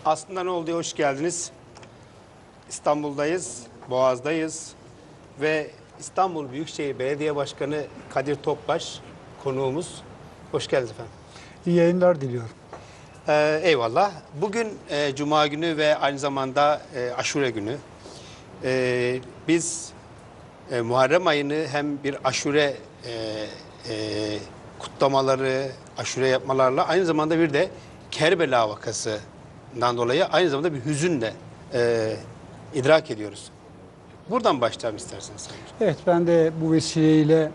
Aslında ne oldu? Hoş geldiniz. İstanbul'dayız, Boğaz'dayız ve İstanbul Büyükşehir Belediye Başkanı Kadir Topbaş konuğumuz. Hoş geldiniz efendim. İyi yayınlar diliyorum. Eyvallah. Bugün Cuma günü ve aynı zamanda Aşure günü. Biz Muharrem ayını hem bir aşure kutlamaları, aşure yapmalarla aynı zamanda bir de Kerbela vakasından dolayı aynı zamanda bir hüzünle idrak ediyoruz. Buradan başlayalım isterseniz. Evet, ben de bu vesileyle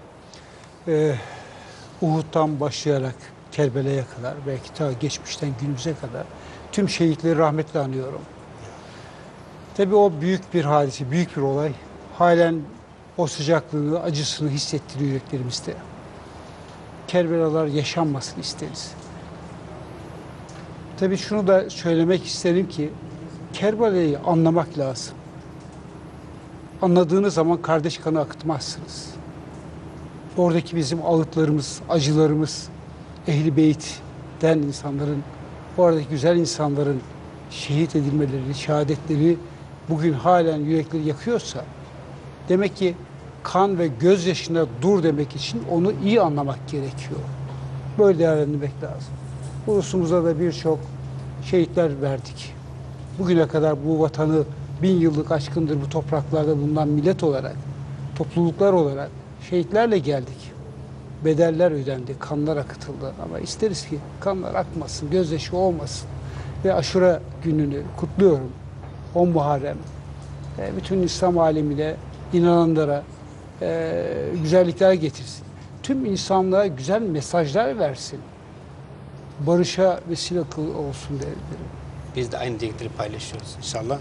Uhud'dan başlayarak Kerbela'ya kadar, belki ta geçmişten günümüze kadar tüm şehitleri rahmetle anıyorum. Tabii o büyük bir hadise, büyük bir olay. Halen o sıcaklığını, acısını hissettiriyor yüreklerimizde. Kerbelalar yaşanmasını isteriz. Tabii şunu da söylemek isterim ki Kerbela'yı anlamak lazım. Anladığınız zaman kardeş kanı akıtmazsınız. Oradaki bizim ağıtlarımız, acılarımız, Ehl-i Beyt'ten insanların, oradaki güzel insanların şehit edilmeleri, şehadetleri bugün halen yürekleri yakıyorsa, demek ki kan ve gözyaşına dur demek için onu iyi anlamak gerekiyor. Böyle değerlendirmek lazım. Ulusumuzda da birçok şehitler verdik. Bugüne kadar bu vatanı 1000 yıllık aşkındır bu topraklarda bulunan millet olarak, topluluklar olarak şehitlerle geldik. Bedeller ödendi, kanlar akıtıldı. Ama isteriz ki kanlar akmasın, gözyaşı olmasın. Ve Aşure gününü kutluyorum. 10 Muharrem. Bütün İslam alemine, inananlara güzellikler getirsin. Tüm insanlığa güzel mesajlar versin. Barışa vesile olsun derim. Biz de aynı dilekleri paylaşıyoruz inşallah.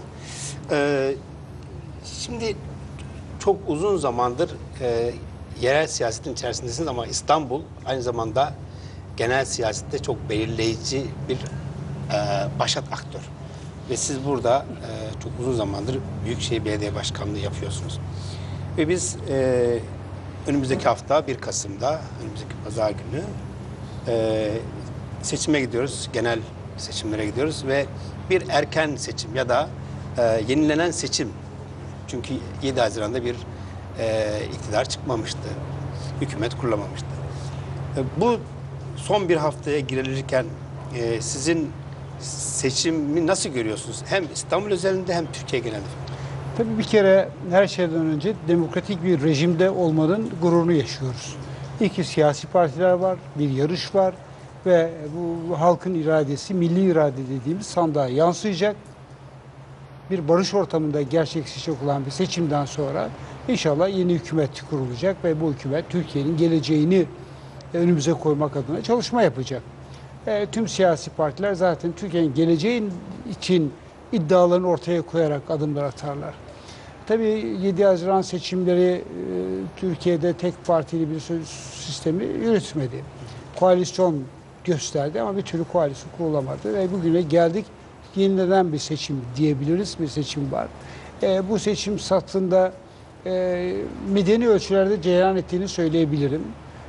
Şimdi çok uzun zamandır yerel siyasetin içerisindesiniz ama İstanbul aynı zamanda genel siyasette çok belirleyici bir başat aktör. Ve siz burada çok uzun zamandır Büyükşehir Belediye Başkanlığı yapıyorsunuz. Ve biz önümüzdeki hafta 1 Kasım'da, önümüzdeki pazar günü seçime gidiyoruz. Genel seçimlere gidiyoruz ve bir erken seçim ya da yenilenen seçim. Çünkü 7 Haziran'da bir iktidar çıkmamıştı. Hükümet kurulamamıştı. Bu son bir haftaya girilirken sizin seçimi nasıl görüyorsunuz? Hem İstanbul özelinde hem Türkiye genelinde. Tabii bir kere her şeyden önce demokratik bir rejimde olmanın gururunu yaşıyoruz. İki siyasi partiler var, bir yarış var ve bu halkın iradesi, milli irade dediğimiz sandığa yansıyacak. Bir barış ortamında gerçekleşecek olan bir seçimden sonra inşallah yeni hükümet kurulacak ve bu hükümet Türkiye'nin geleceğini önümüze koymak adına çalışma yapacak. Tüm siyasi partiler zaten Türkiye'nin geleceğin için iddialarını ortaya koyarak adımlar atarlar. Tabii 7 Haziran seçimleri Türkiye'de tek partili bir sistemi yürütmedi. Koalisyon gösterdi ama bir türlü koalisyon kurulamadı ve bugüne geldik. Yenilenen bir seçim diyebiliriz, bir seçim var. Bu seçim satında medeni ölçülerde cereyan ettiğini söyleyebilirim.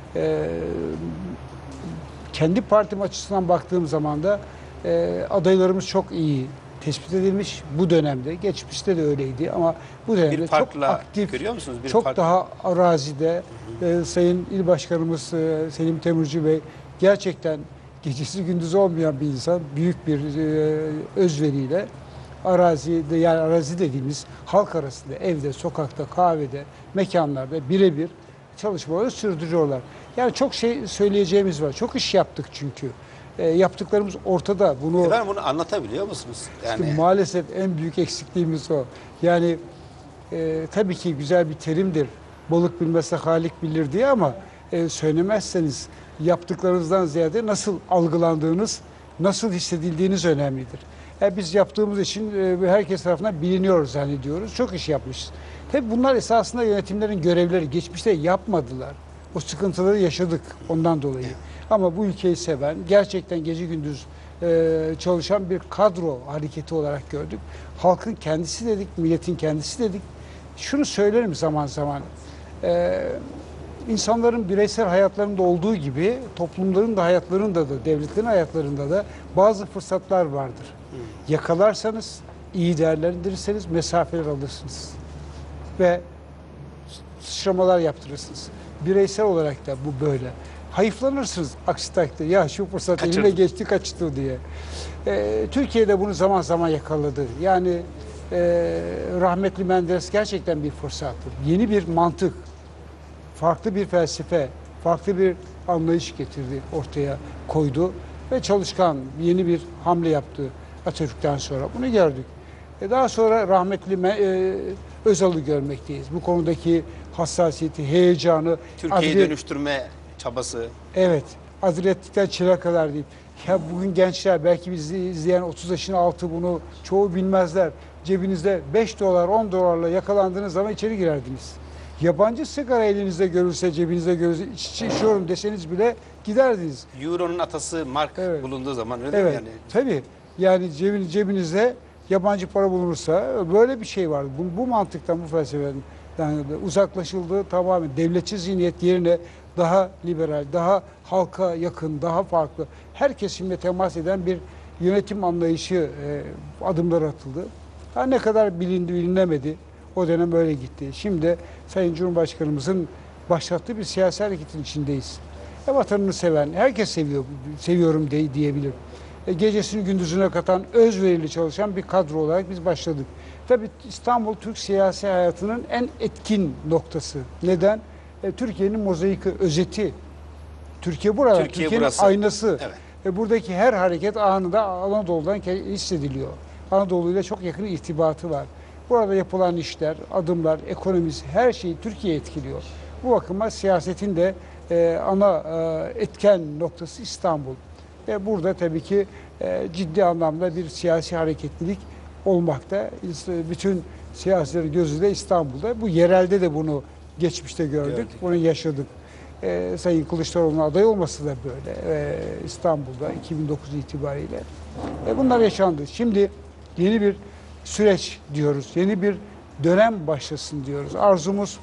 Kendi partim açısından baktığım zaman da adaylarımız çok iyi tespit edilmiş bu dönemde. Geçmişte de öyleydi ama bu dönemde çok aktif, görüyor musunuz? çok daha arazide. Sayın İl Başkanımız Selim Temurcu Bey gerçekten gecesi gündüzü olmayan bir insan, büyük bir özveriyle arazide, yani arazi dediğimiz halk arasında, evde, sokakta, kahvede, mekanlarda birebir çalışmaları sürdürüyorlar. Yani çok şey söyleyeceğimiz var. Çok iş yaptık çünkü. Yaptıklarımız ortada. Efendim bunu anlatabiliyor musunuz? Yani işte maalesef en büyük eksikliğimiz o. Yani tabii ki güzel bir terimdir. Balık bilmezse Halik bilir diye ama söylemezseniz yaptıklarınızdan ziyade nasıl algılandığınız, nasıl hissedildiğiniz önemlidir. Biz yaptığımız için herkes tarafından biliniyoruz zannediyoruz. Çok iş yapmışız. Tabii bunlar esasında yönetimlerin görevleri. Geçmişte yapmadılar. O sıkıntıları yaşadık ondan dolayı. Ama bu ülkeyi seven, gerçekten gece gündüz çalışan bir kadro hareketi olarak gördük. Halkın kendisi dedik, milletin kendisi dedik. Şunu söylerim zaman zaman. İnsanların bireysel hayatlarında olduğu gibi toplumların da hayatlarında da, devletlerin hayatlarında da bazı fırsatlar vardır. Yakalarsanız, iyi değerlendirirseniz mesafeler alırsınız. Ve sıçramalar yaptırırsınız. Bireysel olarak da bu böyle. Hayıflanırsınız aksi takdirde. Ya şu fırsat Kaçırdım. elime geçti kaçtı diye. Türkiye'de bunu zaman zaman yakaladı. Yani rahmetli Menderes gerçekten bir fırsattı. Yeni bir mantık, farklı bir felsefe, farklı bir anlayış getirdi, ortaya koydu ve çalışkan yeni bir hamle yaptı Atatürk'ten sonra. Bunu gördük. Daha sonra rahmetli Özal'ı görmekteyiz. Bu konudaki hassasiyeti, heyecanı, Türkiye'yi dönüştürme çabası. evet, Adriyatik'ten Çırak'a kadar değil. Ya bugün gençler, belki bizi izleyen 30 yaşın altı bunu çoğu bilmezler. Cebinizde 5 dolar, 10 dolarla yakalandığınız zaman içeri girerdiniz. Yabancı sigara elinizde görülse, cebinizde görülse, içiyorum deseniz bile giderdiniz. Euro'nun atası mark Evet. bulunduğu zaman öyle değil mi Evet, yani? tabii. Yani cebinizde yabancı para bulunursa böyle bir şey var. Bu mantıktan, bu felsefeden uzaklaşıldı. Tamamen devletçi zihniyet yerine daha liberal, daha halka yakın, daha farklı, her kesimle temas eden bir yönetim anlayışı adımlar atıldı. Daha ne kadar bilindi, bilinemedi. O dönem öyle gitti. Şimdi Sayın Cumhurbaşkanımızın başlattığı bir siyasi hareketin içindeyiz. Vatanını seven, herkes seviyor, seviyorum diyebilir. Gecesini gündüzüne katan, özverili çalışan bir kadro olarak biz başladık. Tabii İstanbul Türk siyasi hayatının en etkin noktası. Neden? Türkiye'nin mozaiki, özeti. Türkiye burada, Türkiye Türkiye'nin burası. aynası. Evet. Buradaki her hareket anında Anadolu'dan hissediliyor. Anadolu ile çok yakın irtibatı var. Burada yapılan işler, adımlar, ekonomisi, her şeyi Türkiye etkiliyor. Bu bakıma siyasetin de ana etken noktası İstanbul. Ve burada tabii ki ciddi anlamda bir siyasi hareketlilik olmakta. Bütün siyasilerin gözü de İstanbul'da. Bu yerelde de bunu geçmişte gördük. Bunu yaşadık. Sayın Kılıçdaroğlu'nun aday olması da böyle İstanbul'da 2009 itibariyle. Bunlar yaşandı. Şimdi yeni bir süreç diyoruz. Yeni bir dönem başlasın diyoruz. Arzumuz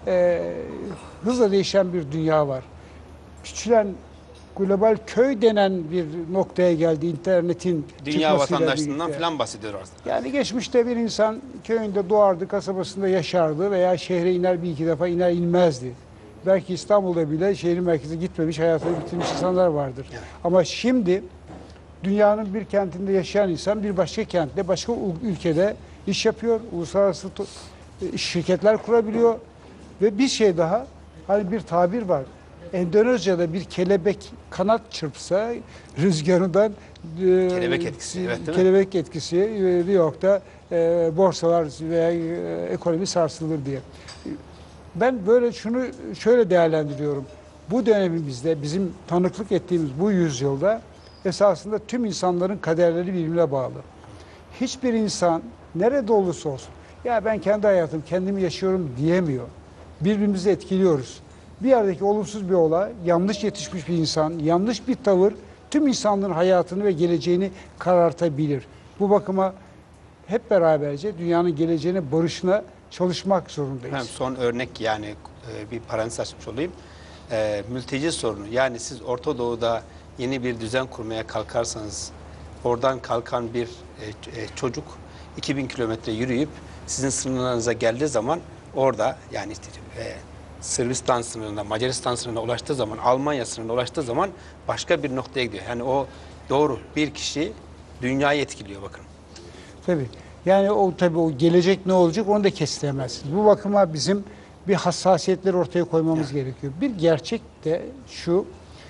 hızla değişen bir dünya var. Küçülen global köy denen bir noktaya geldi internetin Dünya çıkmasıyla vatandaşlığından birlikte. falan bahsediyor aslında. Yani geçmişte bir insan köyünde doğardı, kasabasında yaşardı veya şehre iner, bir iki defa iner inmezdi. Belki İstanbul'da bile şehrin merkezine gitmemiş, hayatını bitirmiş insanlar vardır. Evet. Ama şimdi dünyanın bir kentinde yaşayan insan bir başka kentte, başka ülkede iş yapıyor, uluslararası şirketler kurabiliyor ve bir şey daha, hani bir tabir var. Endonezya'da bir kelebek kanat çırpsa rüzgarından Kelebek etkisi, evet, değil mi? kelebek etkisi New York'ta borsalar veya ekonomi sarsılır diye. Ben böyle şunu şöyle değerlendiriyorum. Bu dönemimizde bizim tanıklık ettiğimiz bu yüzyılda esasında tüm insanların kaderleri birbirine bağlı. Hiçbir insan nerede olursa olsun ya ben kendi hayatım kendimi yaşıyorum diyemiyor. Birbirimizi etkiliyoruz. Bir yerdeki olumsuz bir olay, yanlış yetişmiş bir insan, yanlış bir tavır tüm insanlığın hayatını ve geleceğini karartabilir. Bu bakıma hep beraberce dünyanın geleceğine, barışına çalışmak zorundayız. Hem son örnek yani bir parantez açmış olayım. Mülteci sorunu. Yani siz Orta Doğu'da yeni bir düzen kurmaya kalkarsanız oradan kalkan bir çocuk 2000 kilometre yürüyüp sizin sınırlarınıza geldiği zaman orada yani işte, Sırbistan sınırına, Macaristan sınırına ulaştığı zaman, Almanya sınırına ulaştığı zaman başka bir noktaya gidiyor. Yani o doğru bir kişi dünyayı etkiliyor bakın. Tabii. Yani tabii o gelecek ne olacak onu da kestiremezsiniz. Bu bakıma bizim bir hassasiyetleri ortaya koymamız gerekiyor. Bir gerçek de şu,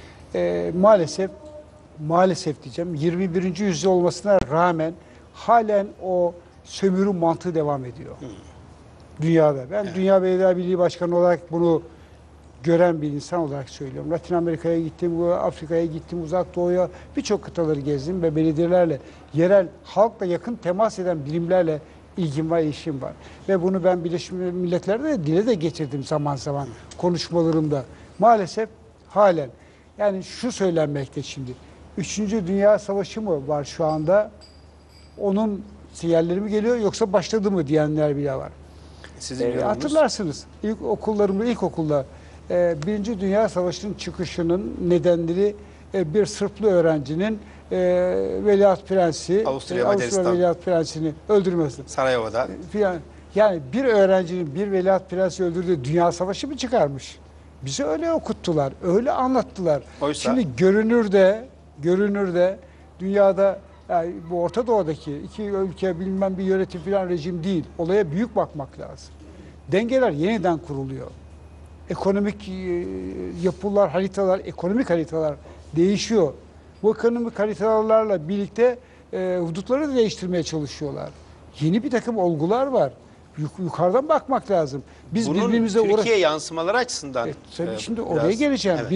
maalesef diyeceğim 21. yüzyıl olmasına rağmen halen o sömürü mantığı devam ediyor. Dünyada. Ben Dünya Belediye Birliği Başkanı olarak bunu gören bir insan olarak söylüyorum. Latin Amerika'ya gittim, Afrika'ya gittim, Uzak Doğu'ya birçok kıtaları gezdim ve belediyelerle, yerel halkla yakın temas eden birimlerle ilgim var, işim var. Ve bunu ben Birleşmiş Milletler'de de dile de getirdim zaman zaman konuşmalarımda. Maalesef halen. Yani şu söylenmekte şimdi. 3. Dünya Savaşı mı var şu anda? Onun sinyalleri mi geliyor yoksa başladı mı diyenler bile var. Sizin yorumunuz? Hatırlarsınız ilkokulda Birinci Dünya Savaşı'nın çıkışının nedenleri bir Sırplı öğrencinin Veliaht Prensi, Avusturya Avusturya Macaristan. Veliaht Prensini öldürmesi Sarajevo'da. filan. Yani bir öğrencinin bir Veliaht Prensi öldürdüğü dünya savaşı mı çıkarmış? Bizi öyle okuttular, öyle anlattılar. Oysa- Şimdi görünürde dünyada, yani bu Orta Doğu'daki iki ülke bilmem bir yönetim filan rejim değil. Olaya büyük bakmak lazım. Dengeler yeniden kuruluyor. Ekonomik yapılar, haritalar, ekonomik haritalar değişiyor. Bu ekonomik haritalarla birlikte hudutları da değiştirmeye çalışıyorlar. Yeni bir takım olgular var. Yukarıdan bakmak lazım. Biz Bunun birbirimize Türkiye yansımaları açısından tabii şimdi biraz- oraya geleceğim. Evet.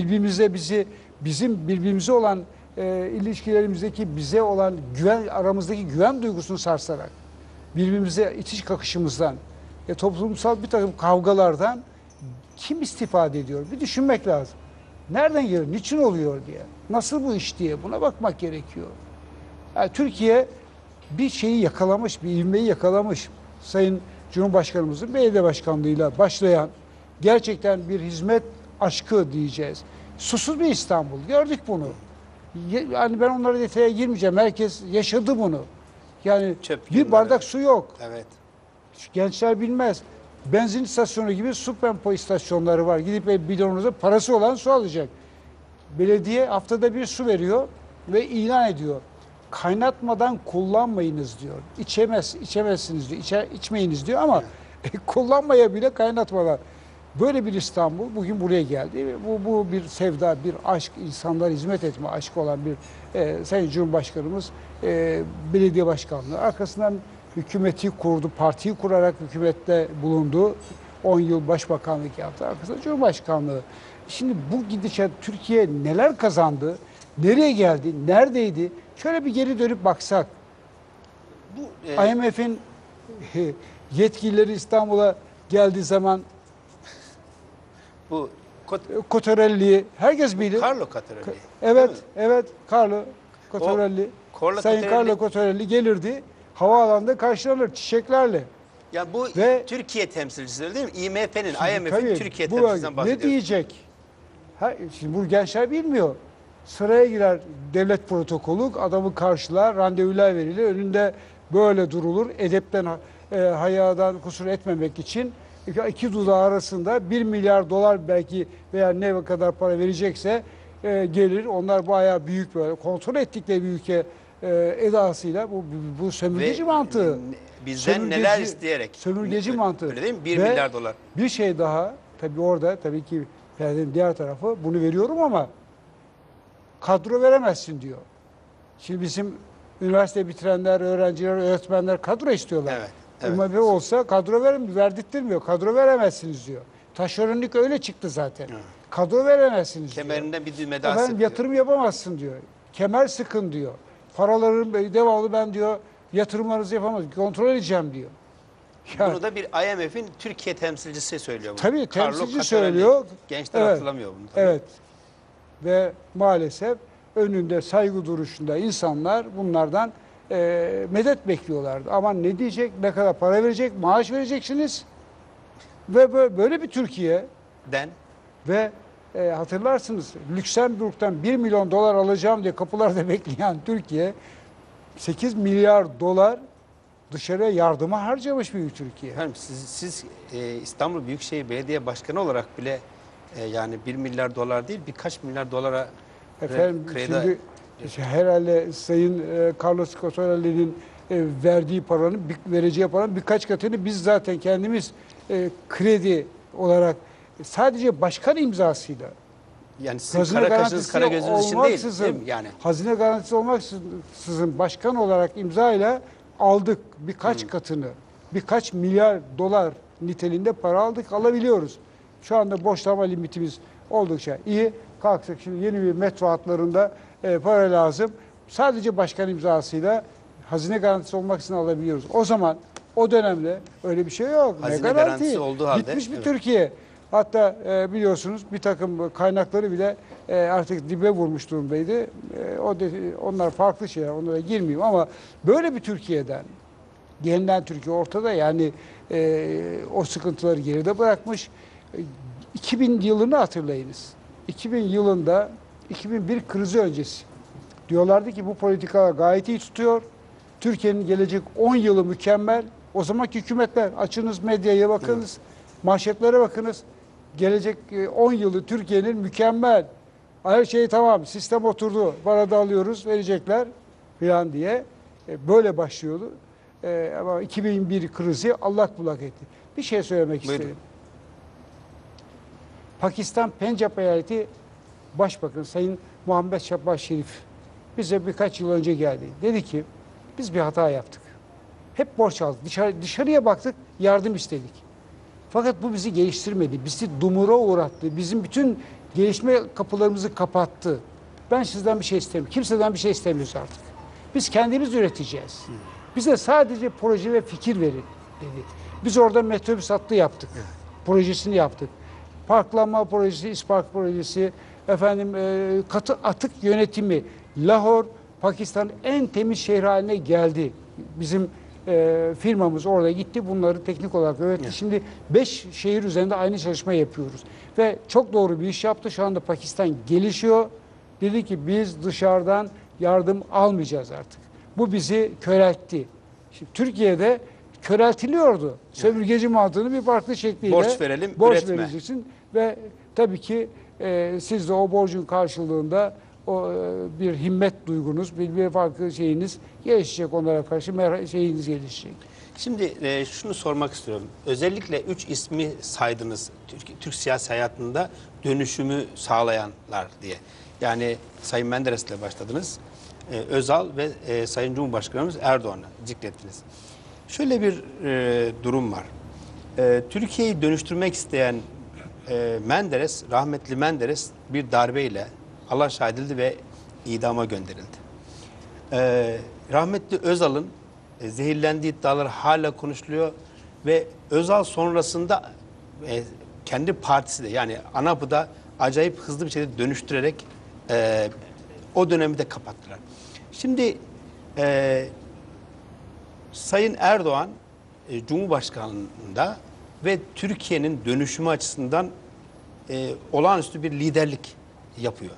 Bizim birbirimize olan ilişkilerimizdeki bize olan güven, aramızdaki güven duygusunu sarsarak, birbirimize itiş kakışımızdan, toplumsal bir takım kavgalardan kim istifade ediyor? Bir düşünmek lazım. Nereden geliyor? Niçin oluyor diye. Nasıl bu iş diye. Buna bakmak gerekiyor. Yani Türkiye bir şeyi yakalamış, bir ivmeyi yakalamış. Sayın Cumhurbaşkanımızın belediye başkanlığıyla başlayan gerçekten bir hizmet aşkı diyeceğiz. Susuz bir İstanbul. Gördük bunu. Yani ben onlara detaya girmeyeceğim. Herkes yaşadı bunu. Yani Çöp bir yığınları. bardak su yok. Evet. Gençler bilmez. Benzin istasyonu gibi su pompa istasyonları var. Gidip bidonunuza parası olan su alacak. Belediye haftada bir su veriyor ve ilan ediyor. Kaynatmadan kullanmayınız diyor. İçemezsiniz diyor. İçmeyiniz diyor ama kullanmaya bile kaynatmadan. Böyle bir İstanbul bugün buraya geldi. Bu bir sevda, bir aşk, insanlara hizmet etme aşkı olan bir Sayın Cumhurbaşkanımız belediye başkanlığı. Arkasından hükümeti kurdu, partiyi kurarak hükümette bulundu. 10 yıl başbakanlık yaptı. Arkasından Cumhurbaşkanlığı. Şimdi bu gidişat Türkiye neler kazandı, nereye geldi, neredeydi? Şöyle bir geri dönüp baksak. Bu IMF'in yetkilileri İstanbul'a geldiği zaman bu Cottarelli herkes bilir. Carlo Cottarelli. Evet, değil mi? evet. Carlo Cottarelli. Sayın Carlo Cottarelli gelirdi. Havaalanında karşılanır çiçeklerle. Ya bu Ve- Türkiye temsilcileri değil mi? IMF'nin, Tabii, IMF'in Türkiye bu temsilcisinden ne bahsediyoruz. diyecek? Şimdi bu gençler bilmiyor. Sıraya girer devlet protokolü, adamı karşılar, randevular verilir. Önünde böyle durulur. Edepten, hayadan kusur etmemek için iki dudağı arasında 1 milyar dolar belki veya ne kadar para verecekse gelir. Onlar bayağı büyük böyle kontrol ettikleri bir ülke edasıyla bu sömürgeci mantığı. Bizden neler isteyerek. Sömürgeci mantığı. Öyle değil mi? 1 Ve milyar dolar. Bir şey daha, tabii orada tabii ki perdenin diğer tarafı bunu veriyorum ama kadro veremezsin diyor. Şimdi bizim üniversite bitirenler, öğrenciler, öğretmenler kadro istiyorlar. Evet, evet. UMP olsa kadro verdirtmiyor. Kadro veremezsiniz diyor. Taşeronluk öyle çıktı zaten. Evet. Kadro veremezsiniz diyor. Kemerinden bir düğme daha Efendim sıkıyor. yatırım yapamazsın diyor. Kemer sıkın diyor. Paraların devamlı ben diyor yatırımlarınızı yapamaz. Kontrol edeceğim diyor. Yani, Bunu da bir IMF'in Türkiye temsilcisi söylüyor. Bunu. tabii Carlo temsilci Cottarelli. söylüyor. Gençler Evet. hatırlamıyor bunu. Tabii. Evet. Ve maalesef önünde saygı duruşunda insanlar bunlardan medet bekliyorlardı. Ama ne diyecek, ne kadar para verecek, maaş vereceksiniz. Ve böyle bir Türkiye ve hatırlarsınız Lüksemburg'dan 1 milyon dolar alacağım diye kapılarda bekleyen Türkiye 8 milyar dolar dışarıya yardıma harcamış bir Türkiye. Efendim siz İstanbul Büyükşehir Belediye Başkanı olarak bile yani 1 milyar dolar değil birkaç milyar dolara Efendim kredi şimdi herhalde Sayın Carlos Cottarelli'nin verdiği paranın, vereceği paranın birkaç katını biz zaten kendimiz kredi olarak sadece başkan imzasıyla yani sizin kara kaşınız kara gözünüz için değil mi? Yani hazine garantisi olmaksızın başkan olarak imzayla aldık birkaç katını, birkaç milyar dolar niteliğinde para aldık, alabiliyoruz. Şu anda borçlama limitimiz oldukça iyi. Kalksak şimdi yeni bir metro hatlarında para lazım. Sadece başkan imzasıyla hazine garantisi olmak için alabiliyoruz. O zaman o dönemde öyle bir şey yok. Hazine garantisi olduğu halde, Bitmiş bir evet. Türkiye. Hatta biliyorsunuz bir takım kaynakları bile artık dibe vurmuş durumdaydı. Onlar farklı şeyler, onlara girmeyeyim ama böyle bir Türkiye'den gelinen Türkiye ortada yani o sıkıntıları geride bırakmış. 2000 yılını hatırlayınız. 2000 yılında 2001 krizi öncesi Diyorlardı ki bu politika gayet iyi tutuyor. Türkiye'nin gelecek 10 yılı mükemmel. O zamanki hükümetler, açınız medyaya bakınız, manşetlere bakınız. Gelecek 10 yılı Türkiye'nin mükemmel. Her şey tamam, sistem oturdu, para da alıyoruz, verecekler falan diye. Böyle başlıyordu. Ama 2001 krizi allak bullak etti. Bir şey söylemek Buyurun. isterim. Pakistan Pencap Eyaleti Başbakanı Sayın Muhammed Şahbaz Şerif bize birkaç yıl önce geldi. Dedi ki biz bir hata yaptık. Hep borç aldık. Dışarıya baktık, yardım istedik. Fakat bu bizi geliştirmedi. Bizi dumura uğrattı. Bizim bütün gelişme kapılarımızı kapattı. Ben sizden bir şey istemiyorum. Kimseden bir şey istemiyoruz artık. Biz kendimiz üreteceğiz. Bize sadece proje ve fikir verin dedi. Biz orada metrobüs hattı yaptık. Projesini yaptık. Parklanma projesi, İspark projesi, katı atık yönetimi. Lahore, Pakistan'ın en temiz şehri haline geldi. Bizim firmamız orada gitti. Bunları teknik olarak öğretti. Evet. Şimdi 5 şehir üzerinde aynı çalışma yapıyoruz. Ve çok doğru bir iş yaptı. Şu anda Pakistan gelişiyor. Dedi ki biz dışarıdan yardım almayacağız artık. Bu bizi köreltti. Şimdi Türkiye'de köreltiliyordu. Sömürgeci mantığını bir farklı şekliyle Borç verelim, borç üretme. vereceksin ve tabii ki siz de o borcun karşılığında bir himmet duygunuz, bir farklı şeyiniz gelişecek, onlara karşı şeyiniz gelişecek. Şimdi şunu sormak istiyorum. Özellikle 3 ismi saydınız Türk siyasi hayatında dönüşümü sağlayanlar diye. Yani Sayın Menderes'le başladınız. Özal ve Sayın Cumhurbaşkanımız Erdoğan'ı zikrettiniz. Şöyle bir durum var. Türkiye'yi dönüştürmek isteyen Menderes, rahmetli Menderes bir darbeyle alaşağı edildi ve idama gönderildi. Rahmetli Özal'ın zehirlendiği iddiaları hala konuşuluyor ve Özal sonrasında kendi partisi de yani ANAP'ı acayip hızlı bir şekilde dönüştürerek o dönemi de kapattılar. Şimdi Sayın Erdoğan Cumhurbaşkanlığında ve Türkiye'nin dönüşümü açısından olağanüstü bir liderlik yapıyor.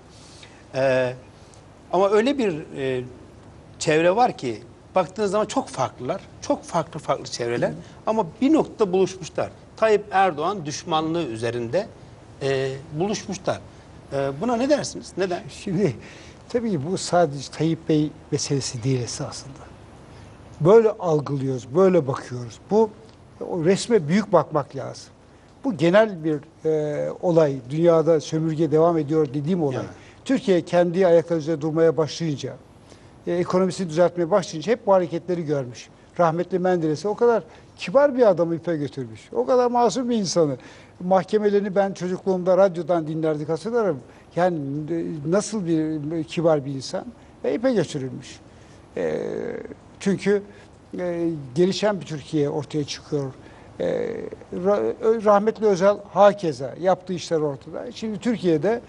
Ama öyle bir çevre var ki baktığınız zaman çok farklılar. Çok farklı çevreler ama bir noktada buluşmuşlar. Tayyip Erdoğan düşmanlığı üzerinde buluşmuşlar. Buna ne dersiniz? Neden? Şimdi tabii bu sadece Tayyip Bey meselesi değil esasında. Böyle algılıyoruz, böyle bakıyoruz. Bu o resme büyük bakmak lazım. Bu genel bir olay. Dünyada sömürge devam ediyor dediğim olay. Yani. Türkiye kendi ayakları üzerinde durmaya başlayınca, ekonomisini düzeltmeye başlayınca hep bu hareketleri görmüş. Rahmetli Menderes'i o kadar kibar bir adamı ipe götürmüş. O kadar masum bir insanı. Mahkemelerini ben çocukluğumda radyodan dinlerdik, hatırlarım. Yani nasıl bir kibar bir insan ve ipe götürülmüş. Çünkü gelişen bir Türkiye ortaya çıkıyor. Rahmetli Özal hakeza yaptığı işler ortada. Şimdi Türkiye'de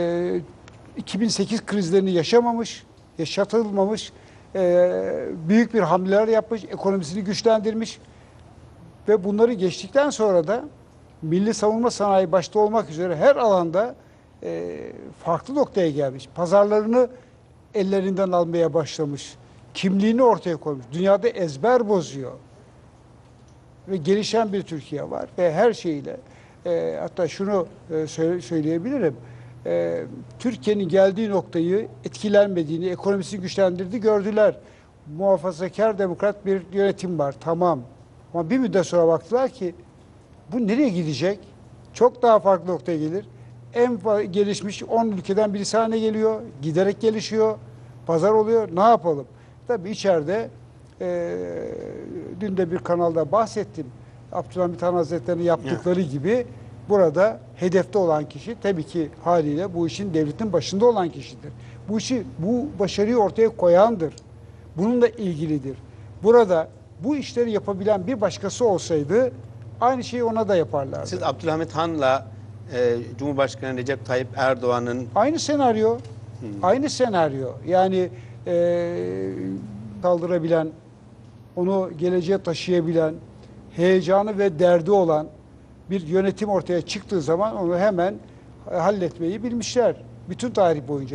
2008 krizlerini yaşamamış, yaşatılmamış, büyük bir hamleler yapmış, ekonomisini güçlendirmiş ve bunları geçtikten sonra da milli savunma sanayi başta olmak üzere her alanda farklı noktaya gelmiş. Pazarlarını ellerinden almaya başlamış. Kimliğini ortaya koymuş. Dünyada ezber bozuyor. Ve gelişen bir Türkiye var ve her şeyle hatta şunu söyleyebilirim. Türkiye'nin geldiği noktayı etkilenmediğini, ekonomisini güçlendirdi gördüler. Muhafazakar demokrat bir yönetim var. Tamam. Ama bir müddet sonra baktılar ki bu nereye gidecek? Çok daha farklı noktaya gelir. En gelişmiş 10 ülkeden birisi haline geliyor. Giderek gelişiyor. Pazar oluyor. Ne yapalım? Tabii içeride dün de bir kanalda bahsettim. Abdülhamit Han Hazretleri'nin yaptıkları gibi burada hedefte olan kişi tabii ki haliyle bu işin devletin başında olan kişidir. Bu başarıyı ortaya koyandır. Bununla ilgilidir. Burada bu işleri yapabilen bir başkası olsaydı aynı şeyi ona da yaparlardı. Siz Abdülhamit Han'la Cumhurbaşkanı Recep Tayyip Erdoğan'ın Aynı senaryo. Aynı senaryo. Yani kaldırabilen, onu geleceğe taşıyabilen, heyecanı ve derdi olan bir yönetim ortaya çıktığı zaman onu hemen halletmeyi bilmişler. Bütün tarih boyunca.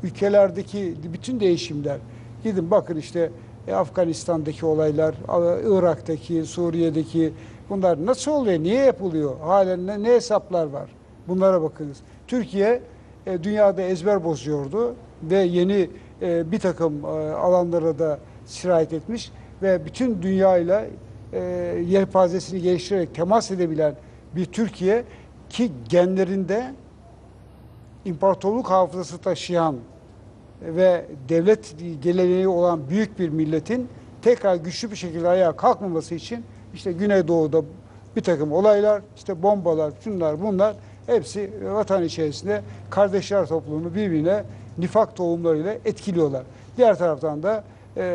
ülkelerdeki bütün değişimler, gidin bakın işte Afganistan'daki olaylar, Irak'taki, Suriye'deki, bunlar nasıl oluyor, niye yapılıyor, halen ne hesaplar var, bunlara bakınız. Türkiye dünyada ezber bozuyordu ve yeni bir takım alanlara da sirayet etmiş ve bütün dünyayla yelpazesini geliştirerek temas edebilen bir Türkiye ki genlerinde imparatorluk hafızası taşıyan ve devlet geleneği olan büyük bir milletin tekrar güçlü bir şekilde ayağa kalkmaması için işte Güneydoğu'da bir takım olaylar, işte bombalar, şunlar bunlar hepsi vatan içerisinde kardeşler toplumunu birbirine nifak tohumlarıyla etkiliyorlar. Diğer taraftan da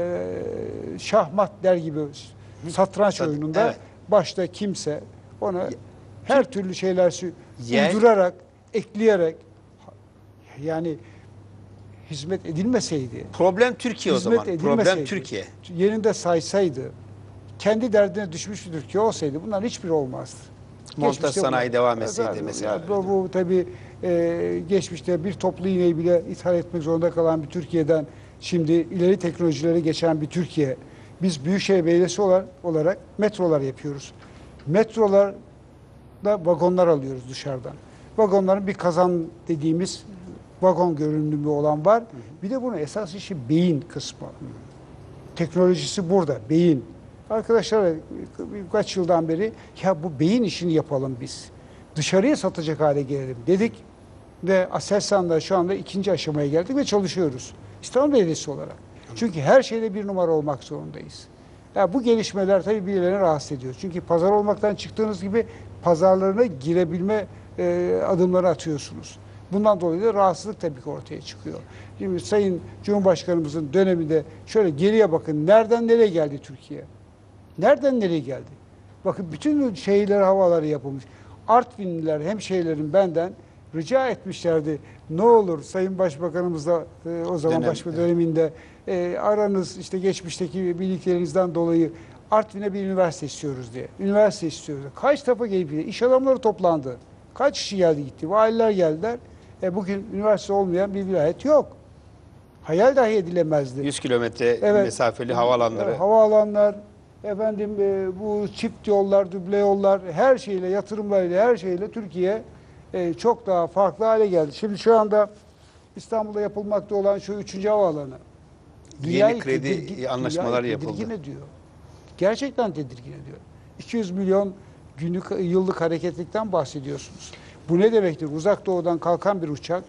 şahmat der gibi satranç oyununda evet, başta kimse ona her türlü şeyler Yer- uydurarak, ekleyerek, yani hizmet edilmeseydi, problem Türkiye o zaman. Problem Türkiye. yerinde saysaydı, kendi derdine düşmüş bir Türkiye olsaydı bunların hiçbiri olmazdı. Montaj Geçmişte sanayi devam etseydi yani mesela. bu tabii geçmişte bir toplu iğneyi bile ithal etmek zorunda kalan bir Türkiye'den şimdi ileri teknolojilere geçen bir Türkiye. Biz Büyükşehir Belediyesi olarak metrolar yapıyoruz. Metrolarda vagonlar alıyoruz dışarıdan. Vagonların bir kazan dediğimiz vagon görünümlü olan var. Bir de bunun esas işi beyin kısmı. Teknolojisi burada, beyin. Arkadaşlar birkaç yıldan beri ya bu beyin işini yapalım biz. Dışarıya satacak hale gelelim dedik. Ve Aselsan'da şu anda 2. aşamaya geldik ve çalışıyoruz. İstanbul Belediyesi olarak. Çünkü her şeyde bir numara olmak zorundayız. Ya bu gelişmeler tabii birilerini rahatsız ediyor. Çünkü pazar olmaktan çıktığınız gibi pazarlarına girebilme adımları atıyorsunuz. Bundan dolayı da rahatsızlık tabii ki ortaya çıkıyor. Şimdi Sayın Cumhurbaşkanımızın döneminde şöyle geriye bakın. Nereden nereye geldi Türkiye? Nereden nereye geldi? Bakın bütün şehirler havaları yapılmış. Artvinliler, hemşehrilerin benden rica etmişlerdi. Ne olur Sayın Başbakanımız da o zaman başbakan döneminde aranız işte geçmişteki birliklerinizden dolayı Artvin'e bir üniversite istiyoruz diye. Üniversite istiyoruz. Kaç defa gelip iş adamları toplandı. Kaç kişi geldi gitti. Valiler geldiler. Bugün üniversite olmayan bir vilayet yok. Hayal dahi edilemezdi. 100 kilometre mesafeli havaalanları. Havaalanlar, efendim bu çift yollar, duble yollar, her şeyle, yatırımlarıyla, her şeyle Türkiye çok daha farklı hale geldi. Şimdi şu anda İstanbul'da yapılmakta olan şu 3. havaalanı. Yeni kredi anlaşmaları yapıldı. Tedirgin ediyor. Gerçekten tedirgin ediyor. 200 milyon günlük, yıllık hareketlikten bahsediyorsunuz. Bu ne demektir? Uzak doğudan kalkan bir uçak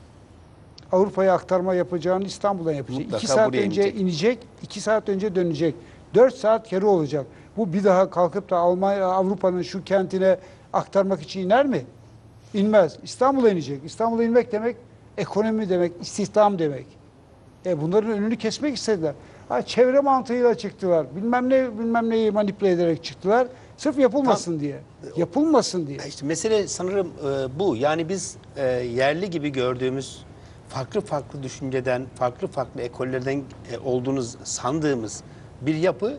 Avrupa'ya aktarma yapacağını İstanbul'dan yapacak. Mutlaka 2 saat buraya önce inecek, 2 saat önce dönecek. 4 saat kere olacak. Bu bir daha kalkıp da Avrupa'nın şu kentine aktarmak için iner mi? İnmez. İstanbul'a inecek. İstanbul'a inmek demek ekonomi demek, istihdam demek. Bunların önünü kesmek istediler. Çevre mantığıyla çıktılar. Bilmem neyi manipüle ederek çıktılar. Sırf yapılmasın diye. Yapılmasın diye. İşte mesele sanırım bu. Yani biz yerli gibi gördüğümüz farklı farklı düşünceden, farklı farklı ekollerden olduğunu sandığımız bir yapı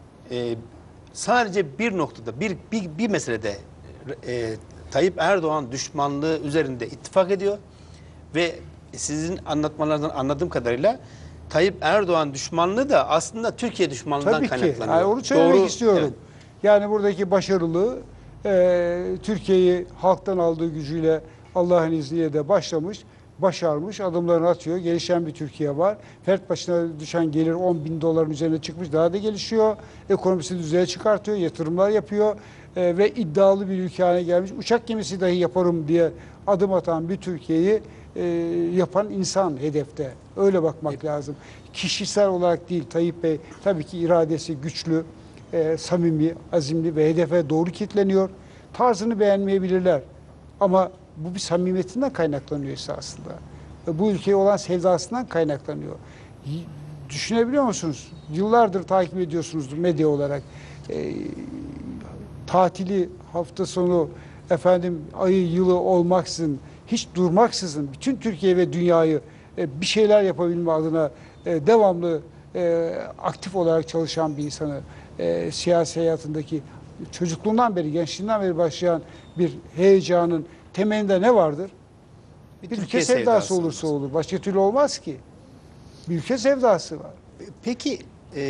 sadece bir noktada, bir meselede Tayyip Erdoğan düşmanlığı üzerinde ittifak ediyor ve sizin anlatmalardan anladığım kadarıyla Tayyip Erdoğan düşmanlığı da aslında Türkiye düşmanlığından tabii kaynaklanıyor. Yani onu söylemek Doğru, istiyorum. evet. Yani buradaki başarılı Türkiye'yi halktan aldığı gücüyle Allah'ın izniyle de başarmış, adımlarını atıyor. Gelişen bir Türkiye var. Fert başına düşen gelir 10 bin doların üzerine çıkmış, daha da gelişiyor. Ekonomisini düzeye çıkartıyor, yatırımlar yapıyor ve iddialı bir ülke haline gelmiş. Uçak gemisi dahi yaparım diye adım atan bir Türkiye'yi yapan insan hedefte. Öyle bakmak lazım. Kişisel olarak değil, Tayyip Bey tabii ki iradesi güçlü, samimi, azimli ve hedefe doğru kilitleniyor. Tarzını beğenmeyebilirler. Ama bu bir samimiyetinden kaynaklanıyor esasında. Bu ülkeye olan sevdasından kaynaklanıyor. Düşünebiliyor musunuz? Yıllardır takip ediyorsunuzdur medya olarak. Tatili, hafta sonu, ayı, yılı olmaksızın, hiç durmaksızın bütün Türkiye ve dünyayı bir şeyler yapabilme adına devamlı aktif olarak çalışan bir insanı, siyasi hayatındaki çocukluğundan beri, gençliğinden beri başlayan bir heyecanın temelinde ne vardır? Bir Bir ülke Türkiye sevdası sevdası olursa olması. olur. Başka türlü olmaz ki. Bir ülke sevdası var. Peki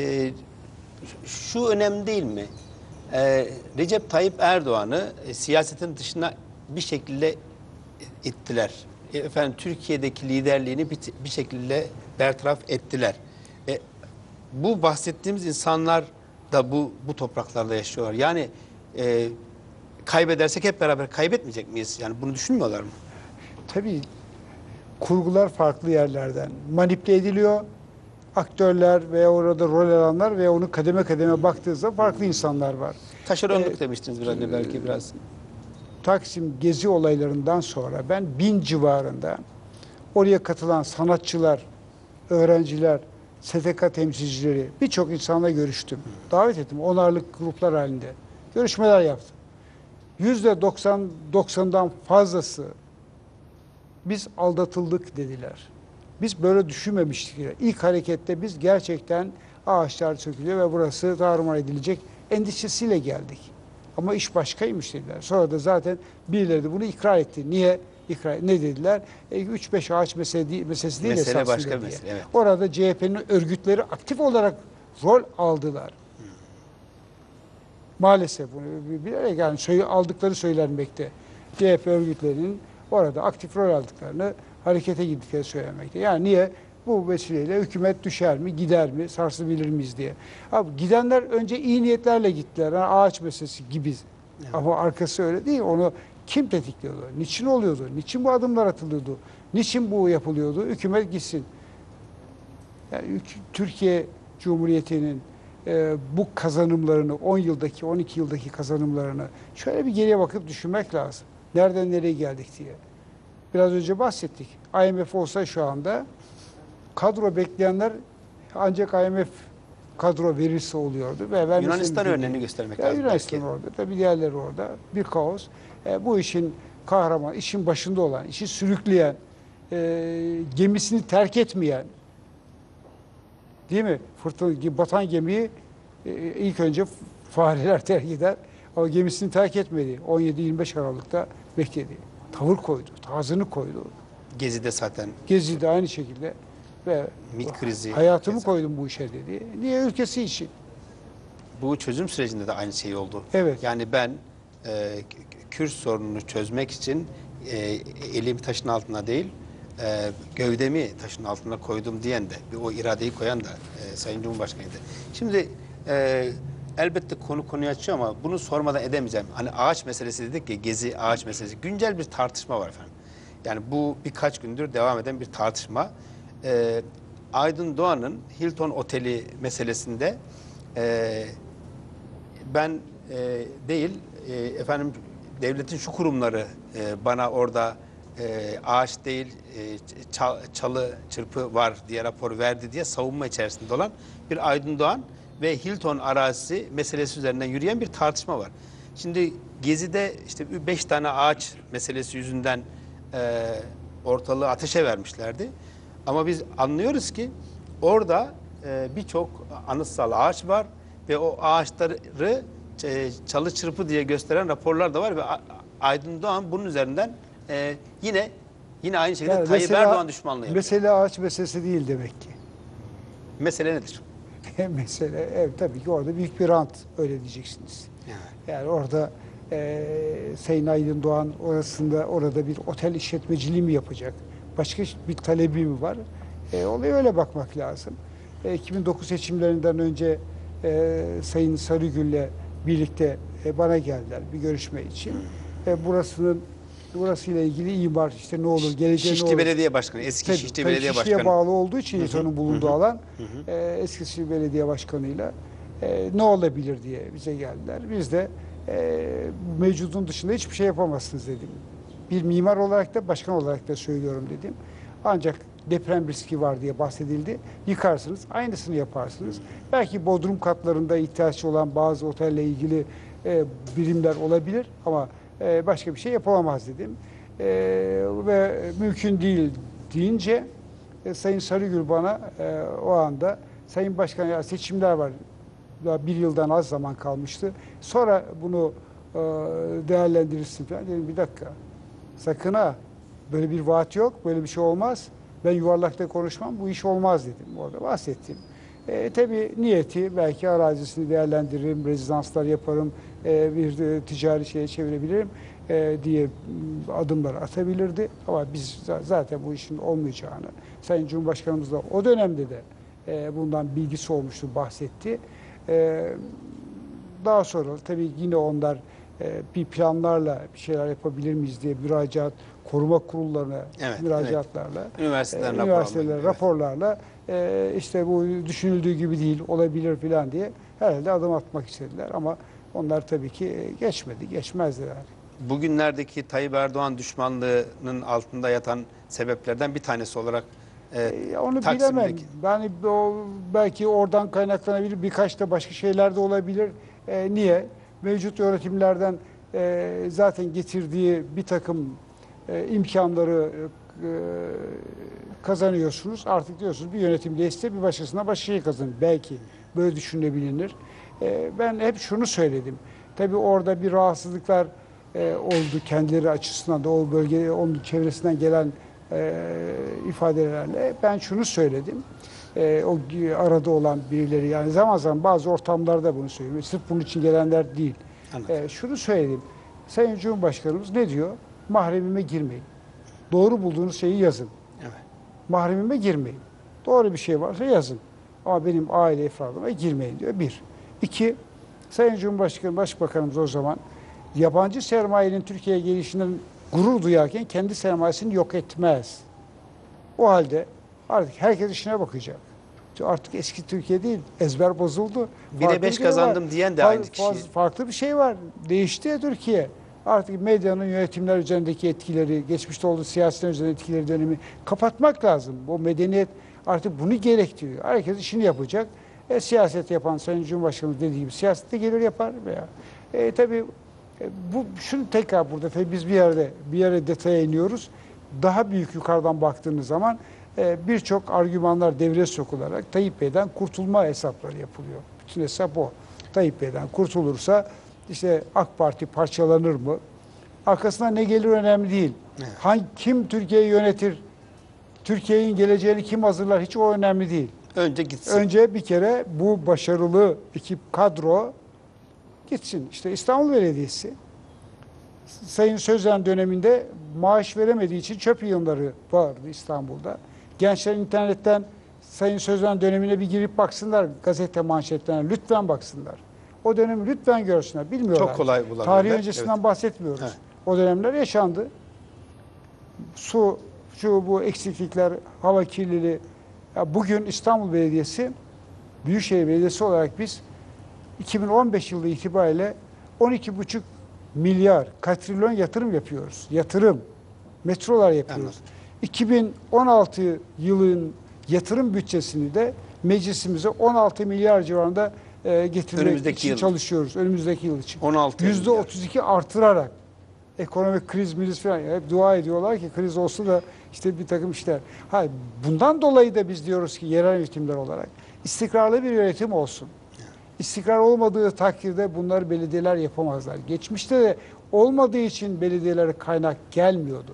şu önemli değil mi? Recep Tayyip Erdoğan'ı siyasetin dışına bir şekilde ittiler. Efendim Türkiye'deki liderliğini bir şekilde bertaraf ettiler. E, Bu bahsettiğimiz insanlar da bu topraklarda yaşıyorlar. Yani kaybedersek hep beraber kaybetmeyecek miyiz? Yani bunu düşünmüyorlar mı? Tabii kurgular farklı yerlerden manipüle ediliyor. Aktörler veya orada rol alanlar ve onu kademe kademe baktığınızda farklı insanlar var. Taşeronluk demiştiniz biraz önce, belki biraz. Taksim gezi olaylarından sonra ben 1000 civarında oraya katılan sanatçılar, öğrenciler, STK temsilcileri, birçok insanla görüştüm. Davet ettim. Onarlık gruplar halinde. Görüşmeler yaptım. %90'dan fazlası biz aldatıldık dediler. Biz böyle düşünmemiştik. İlk harekette biz gerçekten ağaçlar sökülüyor ve burası tarumar edilecek endişesiyle geldik. Ama iş başkaymış dediler. Sonra da zaten birileri de bunu ikrar etti. Niye? Ne dediler? 3-5 ağaç meselesi değil Mesele esasında başka diye. mesele, evet. Orada CHP'nin örgütleri aktif olarak rol aldılar. Maalesef bunu bilerek yani aldıkları söylenmekte. CHP örgütlerinin orada aktif rol aldıklarını, harekete gittikleri söylenmekte. Yani niye? Bu vesileyle hükümet düşer mi, gider mi, sarsılabilir miyiz diye. Abi gidenler önce iyi niyetlerle gittiler. Yani ağaç meselesi gibi. Evet. Ama arkası öyle değil. Onu kim tetikliyordu? Niçin oluyordu? Niçin bu adımlar atılıyordu? Niçin bu yapılıyordu? Hükümet gitsin. Yani Türkiye Cumhuriyeti'nin bu kazanımlarını, 10 yıldaki, 12 yıldaki kazanımlarını şöyle bir geriye bakıp düşünmek lazım. Nereden nereye geldik diye. Biraz önce bahsettik. IMF olsa şu anda kadro bekleyenler ancak IMF kadro verirse oluyordu. Ve Yunanistan örneğini göstermek lazım Yunanistan belki. orada, tabii diğerleri orada. Bir kaos. Bu işin kahraman, işin başında olan, işi sürükleyen, gemisini terk etmeyen, değil mi? Fırtına, batan gemiyi ilk önce fareler terk eder. Ama gemisini terk etmedi. 17-25 Aralık'ta bekledi. Tavır koydu, tarzını koydu. Gezi'de zaten Gezi'de aynı şekilde ve MİT krizi. hayatımı mesela. koydum bu işe dedi. Niye? Ülkesi için. Bu çözüm sürecinde de aynı şey oldu. Evet. Yani ben Kürt sorununu çözmek için elimi taşın altına değil, gövdemi taşın altına koydum diyen de, o iradeyi koyan da Sayın Cumhurbaşkanı'ydı. Şimdi elbette konu konuyu açıyor ama bunu sormadan edemeyeceğim. Hani ağaç meselesi dedik ya, gezi ağaç meselesi. Güncel bir tartışma var efendim. Yani bu birkaç gündür devam eden bir tartışma. Aydın Doğan'ın Hilton Oteli meselesinde ben değil efendim devletin şu kurumları bana orada ağaç değil çalı çırpı var diye rapor verdi diye savunma içerisinde olan bir Aydın Doğan ve Hilton arazisi meselesi üzerinden yürüyen bir tartışma var. Şimdi Gezi'de işte 5 tane ağaç meselesi yüzünden ortalığı ateşe vermişlerdi. Ama biz anlıyoruz ki orada birçok anıtsal ağaç var ve o ağaçları çalı çırpı diye gösteren raporlar da var ve Aydın Doğan bunun üzerinden yine aynı şekilde Yani Tayyip Erdoğan düşmanlığı yapıyor. Mesele ağaç meselesi değil demek ki. Mesele nedir? Mesele tabii ki orada büyük bir rant, öyle diyeceksiniz. Yani orada Sayın Aydın Doğan orada bir otel işletmeciliği mi yapacak? Başka bir talebi mi var? Olaya öyle bakmak lazım. 2009 seçimlerinden önce Sayın Sarıgül'le birlikte bana geldiler bir görüşme için. Burasıyla ilgili imar işte ne olur, geleceğe ne Şişli olur. Belediye Başkanı, eski Şişli Belediye Şişli'ye Başkanı. bağlı olduğu için İTO'nun bulunduğu alan eski Şişli Belediye Başkanı'yla ne olabilir diye bize geldiler. Biz de mevcudun dışında hiçbir şey yapamazsınız dedim. Bir mimar olarak da başkan olarak da söylüyorum dedim. Ancak deprem riski var diye bahsedildi. Yıkarsınız, aynısını yaparsınız. Belki bodrum katlarında ihtiyaç olan bazı otelle ilgili birimler olabilir ama başka bir şey yapılamaz dedim. Ve mümkün değil deyince Sayın Sarıgül bana o anda Sayın Başkan ya seçimler var. Daha bir yıldan az zaman kalmıştı. Sonra bunu değerlendirirsin falan. Dedim bir dakika. Sakın ha. Böyle bir vaat yok, böyle bir şey olmaz. Ben yuvarlakta konuşmam, bu iş olmaz dedim. Orada bahsettim. Tabii niyeti belki arazisini değerlendiririm, rezidanslar yaparım, bir ticari şeye çevirebilirim diye adımlar atabilirdi. Ama biz zaten bu işin olmayacağını, Sayın Cumhurbaşkanımız da o dönemde de bundan bilgisi olmuştu, bahsetti. Daha sonra tabii yine onlar bir planlarla bir şeyler yapabilir miyiz diye müracaat, koruma kurullarına müracaatlarla, üniversitelere raporlarla işte bu düşünüldüğü gibi değil, olabilir falan diye herhalde adım atmak istediler. Ama onlar tabii ki geçmedi, geçmezler. Bugünlerdeki Tayyip Erdoğan düşmanlığının altında yatan sebeplerden bir tanesi olarak onu bilemem. Yani belki oradan kaynaklanabilir. Birkaç da başka şeyler de olabilir. Niye? Mevcut yönetimlerden zaten getirdiği bir takım imkanları kazanıyorsunuz. Artık diyorsunuz bir yönetim değişse bir başkasına başka şey kazanır. Belki böyle düşünebilir. Ben hep şunu söyledim. Tabii orada bir rahatsızlıklar oldu kendileri açısından da, o bölge, onun çevresinden gelen ifadelerle. Ben şunu söyledim. O arada olan birileri, yani zaman zaman bazı ortamlarda bunu söylüyorum. Sırf bunun için gelenler değil. Şunu söyledim. Sayın Cumhurbaşkanımız ne diyor? Mahremime girmeyin. Doğru bulduğunuz şeyi yazın. Evet. Mahremime girmeyin. Doğru bir şey varsa yazın. Ama benim aile efradıma girmeyin diyor. Bir. İki, Sayın Cumhurbaşkanı, Başbakanımız o zaman yabancı sermayenin Türkiye'ye gelişinden gurur duyarken kendi sermayesini yok etmez. O halde artık herkes işine bakacak. Artık eski Türkiye değil, ezber bozuldu. 1'e 5 kazandım diyen de aynı kişi. Farklı bir şey var. Değişti Türkiye. Artık medyanın yönetimler üzerindeki etkileri, geçmişte olduğu siyasetler üzerindeki etkileri dönemi kapatmak lazım. Bu medeniyet artık bunu gerektiriyor. Herkes işini yapacak. Siyaset yapan Sayın Cumhurbaşkanımız dediği gibi siyasette gelir yapar veya. Tabii şunu tekrar burada tabii biz bir yere detaya iniyoruz. Daha büyük yukarıdan baktığınız zaman birçok argümanlar devreye sokularak Tayyip Bey'den kurtulma hesapları yapılıyor. Bütün hesap o. Tayyip Bey'den kurtulursa işte AK Parti parçalanır mı? Arkasından ne gelir önemli değil. Evet. Kim Türkiye'yi yönetir? Türkiye'nin geleceğini kim hazırlar? Hiç o önemli değil. Önce gitsin. Önce bir kere bu başarılı ekip, kadro gitsin. İşte İstanbul Belediyesi Sayın Sözen döneminde maaş veremediği için çöp yığınları vardı İstanbul'da. Gençler internetten Sayın Sözen dönemine bir girip baksınlar, gazete manşetlerine lütfen baksınlar. O dönemi lütfen görsünler. Bilmiyorlar. Çok kolay bulabilirler. Tarih öncesinden bahsetmiyoruz. Evet. O dönemler yaşandı. Su, bu eksiklikler, hava kirliliği. Ya bugün İstanbul Belediyesi, Büyükşehir Belediyesi olarak biz 2015 yılı itibariyle 12,5 milyar, katrilyon yatırım yapıyoruz. Yatırım. Metrolar yapıyoruz. Anladım. 2016 yılın yatırım bütçesini de meclisimize 16 milyar civarında getirmek için çalışıyoruz. Önümüzdeki yıl için. %32 artırarak. Ekonomik kriz falan. Hep dua ediyorlar ki kriz olsun da işte bir takım işler. Hayır, bundan dolayı da biz diyoruz ki yerel yönetimler olarak istikrarlı bir yönetim olsun. İstikrar olmadığı takdirde bunları belediyeler yapamazlar. Geçmişte de olmadığı için belediyelere kaynak gelmiyordu.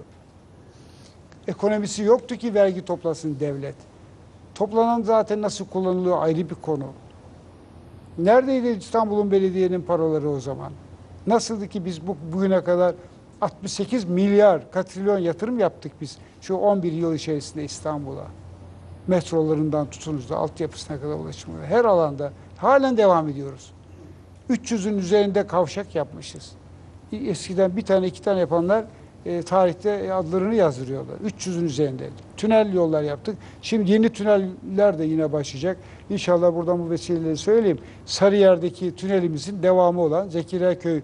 Ekonomisi yoktu ki vergi toplasın devlet. Toplanan zaten nasıl kullanılıyor ayrı bir konu. Neredeydi İstanbul'un belediyenin paraları o zaman? Nasıldı ki biz bugüne kadar 68 milyar katrilyon yatırım yaptık biz şu 11 yıl içerisinde İstanbul'a. Metrolarından tutunuz da altyapısına kadar ulaşımına her alanda halen devam ediyoruz. 300'ün üzerinde kavşak yapmışız. Eskiden bir tane iki tane yapanlar tarihte adlarını yazdırıyorlar. 300'ün üzerinde. Tünel yollar yaptık. Şimdi yeni tüneller de yine başlayacak. İnşallah buradan bu vesileleri söyleyeyim. Sarıyer'deki tünelimizin devamı olan Zekeriyaköy,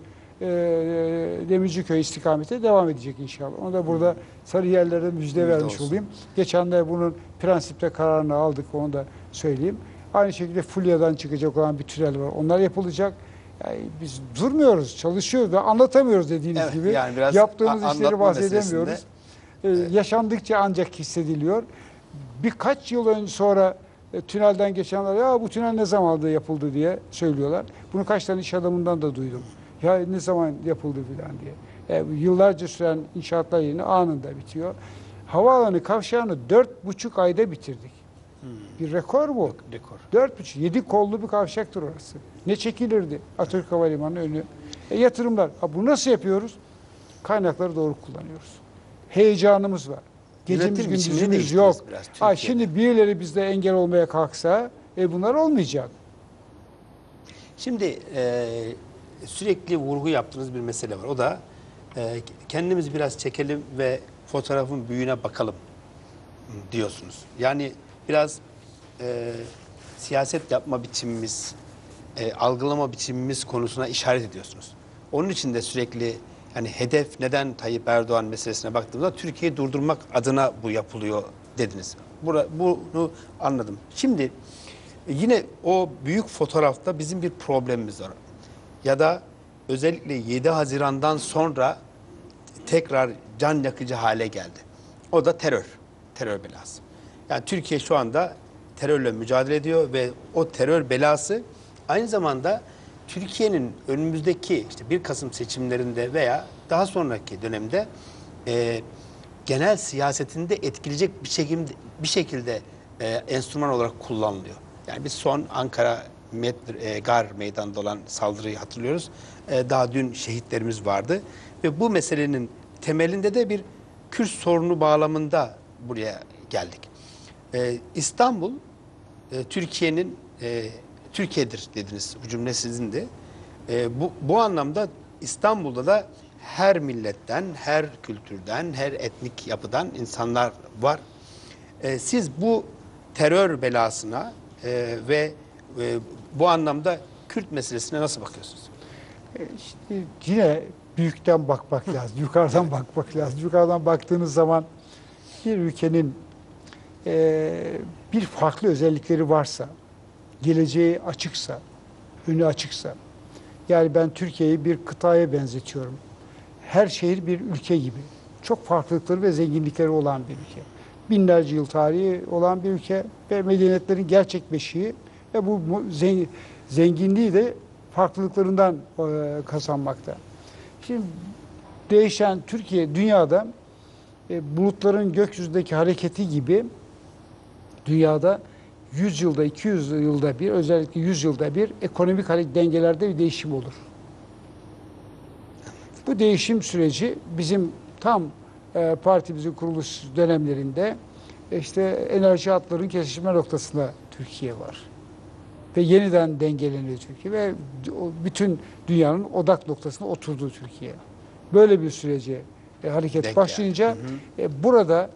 Demirciköy istikamete devam edecek inşallah. Onu da burada Sarıyer'lere müjde vermiş olayım. Geçen de bunun prensipte kararını aldık. Onu da söyleyeyim. Aynı şekilde Fulya'dan çıkacak olan bir tünel var. Onlar yapılacak. Yani biz durmuyoruz, çalışıyoruz ve anlatamıyoruz dediğiniz gibi. Yani yaptığımız işleri bahsedemiyoruz. Yaşandıkça ancak hissediliyor. Birkaç yıl sonra tünelden geçenler ya bu tünel ne zaman yapıldı diye söylüyorlar. Bunu kaç tane iş adamından da duydum. Ya ne zaman yapıldı filan diye. Yıllarca süren inşaatlar yine anında bitiyor. Havaalanı kavşağını 4,5 ayda bitirdik. Bir rekor bu. Rekor. 4,5, 7 kollu bir kavşaktır orası. Ne çekilirdi Atatürk Havalimanı'nın önü. Yatırımlar. Bunu nasıl yapıyoruz? Kaynakları doğru kullanıyoruz. Heyecanımız var. Gecemiz Yönetim biçimini gündüzümüz değiştiriyoruz yok. biraz Türkiye'de. Şimdi birileri bizde engel olmaya kalksa bunlar olmayacak. Şimdi sürekli vurgu yaptığınız bir mesele var. O da kendimizi biraz çekelim ve fotoğrafın büyüğüne bakalım diyorsunuz. Yani biraz siyaset yapma biçimimiz, algılama biçimimiz konusuna işaret ediyorsunuz. Onun için de sürekli yani hedef neden Tayyip Erdoğan meselesine baktığımızda Türkiye'yi durdurmak adına bu yapılıyor dediniz. Bunu anladım. Şimdi yine o büyük fotoğrafta bizim bir problemimiz var. Ya da özellikle 7 Haziran'dan sonra tekrar can yakıcı hale geldi. O da terör. Terör belası. Yani Türkiye şu anda terörle mücadele ediyor ve o terör belası aynı zamanda Türkiye'nin önümüzdeki işte 1 Kasım seçimlerinde veya daha sonraki dönemde genel siyasetinde etkileyecek bir şekilde enstrüman olarak kullanılıyor. Yani biz son Ankara Gar Meydanı'nda olan saldırıyı hatırlıyoruz. Daha dün şehitlerimiz vardı ve bu meselenin temelinde de bir Kürt sorunu bağlamında buraya geldik. İstanbul Türkiye'nin Türkiye'dir dediniz. Bu cümle sizindi. Bu anlamda İstanbul'da da her milletten, her kültürden, her etnik yapıdan insanlar var. Siz bu terör belasına ve bu anlamda Kürt meselesine nasıl bakıyorsunuz? İşte yine büyükten bakmak lazım, yukarıdan bakmak lazım. Yukarıdan baktığınız zaman bir ülkenin bir farklı özellikleri varsa, geleceği açıksa, önü açıksa, yani ben Türkiye'yi bir kıtaya benzetiyorum. Her şehir bir ülke gibi. Çok farklılıkları ve zenginlikleri olan bir ülke. Binlerce yıl tarihi olan bir ülke ve medeniyetlerin gerçek beşiği ve bu zenginliği de farklılıklarından kazanmakta. Şimdi değişen Türkiye dünyada bulutların gökyüzündeki hareketi gibi dünyada 100 yılda 200 yılda bir, özellikle 100 yılda bir ekonomik dengelerde bir değişim olur. Bu değişim süreci bizim tam partimizin kuruluş dönemlerinde işte enerji hatlarının kesişme noktasında Türkiye var. Ve yeniden dengeleniyor Türkiye ve bütün dünyanın odak noktasına oturdu Türkiye. Böyle bir sürece hareket başlayınca burada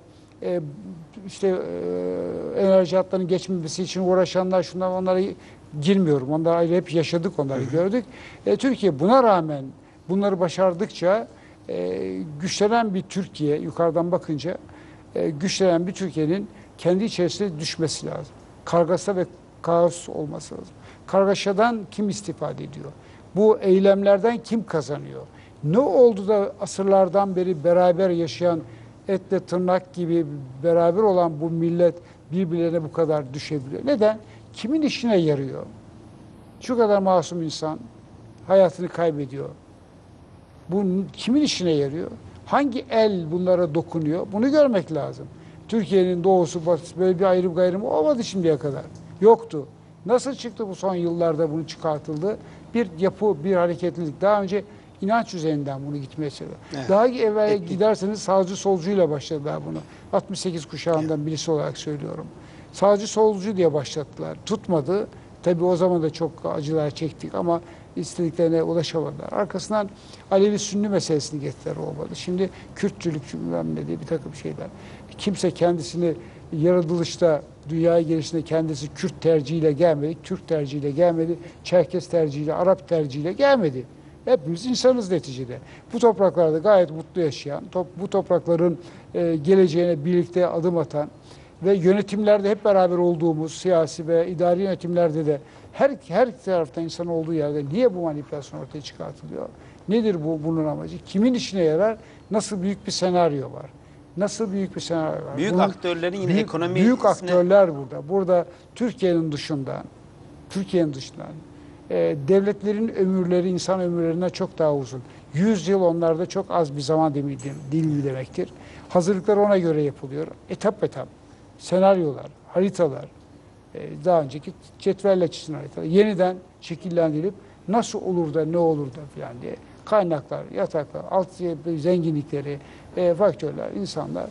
enerji hatlarının geçmemesi için uğraşanlar, şunlar, onlara girmiyorum. Onları ayrı hep yaşadık, onları gördük. Türkiye buna rağmen bunları başardıkça güçlenen bir Türkiye, yukarıdan bakınca güçlenen bir Türkiye'nin kendi içerisinde düşmesi lazım. Kargaşa ve kaos olması lazım. Kargaşadan kim istifade ediyor? Bu eylemlerden kim kazanıyor? Ne oldu da asırlardan beri beraber yaşayan, etle tırnak gibi beraber olan bu millet birbirlerine bu kadar düşebiliyor? Neden? Kimin işine yarıyor? Şu kadar masum insan hayatını kaybediyor. Bu kimin işine yarıyor? Hangi el bunlara dokunuyor? Bunu görmek lazım. Türkiye'nin doğusu, batısı böyle bir ayrım gayrım olmadı şimdiye kadar. Yoktu. Nasıl çıktı bu son yıllarda bunu çıkartıldı? Bir yapı, bir hareketlilik. Daha önce inanç üzerinden bunu gitmeye çalışıyor. Evet. Daha evvel giderseniz sağcı solcuyla başladılar bunu. 68 kuşağından birisi olarak söylüyorum. Sağcı solcu diye başlattılar. Tutmadı. Tabii o zaman da çok acılar çektik ama istediklerine ulaşamadılar. Arkasından Alevi-Sünni meselesini getirdiler, olmadı. Şimdi Kürtçülük bilmem ne diye bir takım şeyler. Kimse kendisini yaratılışta, dünyaya gelişinde kendisi Kürt tercihiyle gelmedi, Türk tercihiyle gelmedi, Çerkes tercihiyle, Arap tercihiyle gelmedi. Hepimiz insanız neticede. Bu topraklarda gayet mutlu yaşayan, bu toprakların geleceğine birlikte adım atan ve yönetimlerde hep beraber olduğumuz siyasi ve idari yönetimlerde de her tarafta insan olduğu yerde niye bu manipülasyon ortaya çıkartılıyor? Nedir bunun amacı? Kimin işine yarar? Nasıl büyük bir senaryo var? Nasıl büyük bir senaryo var? Büyük aktörlerin yine ekonomi... Büyük aktörler burada. Burada Türkiye'nin dışından devletlerin ömürleri insan ömürlerinden çok daha uzun. 100 yıl onlarda çok az bir zaman dilimi demektir. Hazırlıklar ona göre yapılıyor. Etap etap. Senaryolar, haritalar, daha önceki cetvelle çizilen haritalar yeniden şekillendirilip nasıl olur da ne olur da falan diye kaynaklar, yataklar, alt zenginlikleri, faktörler, insanlar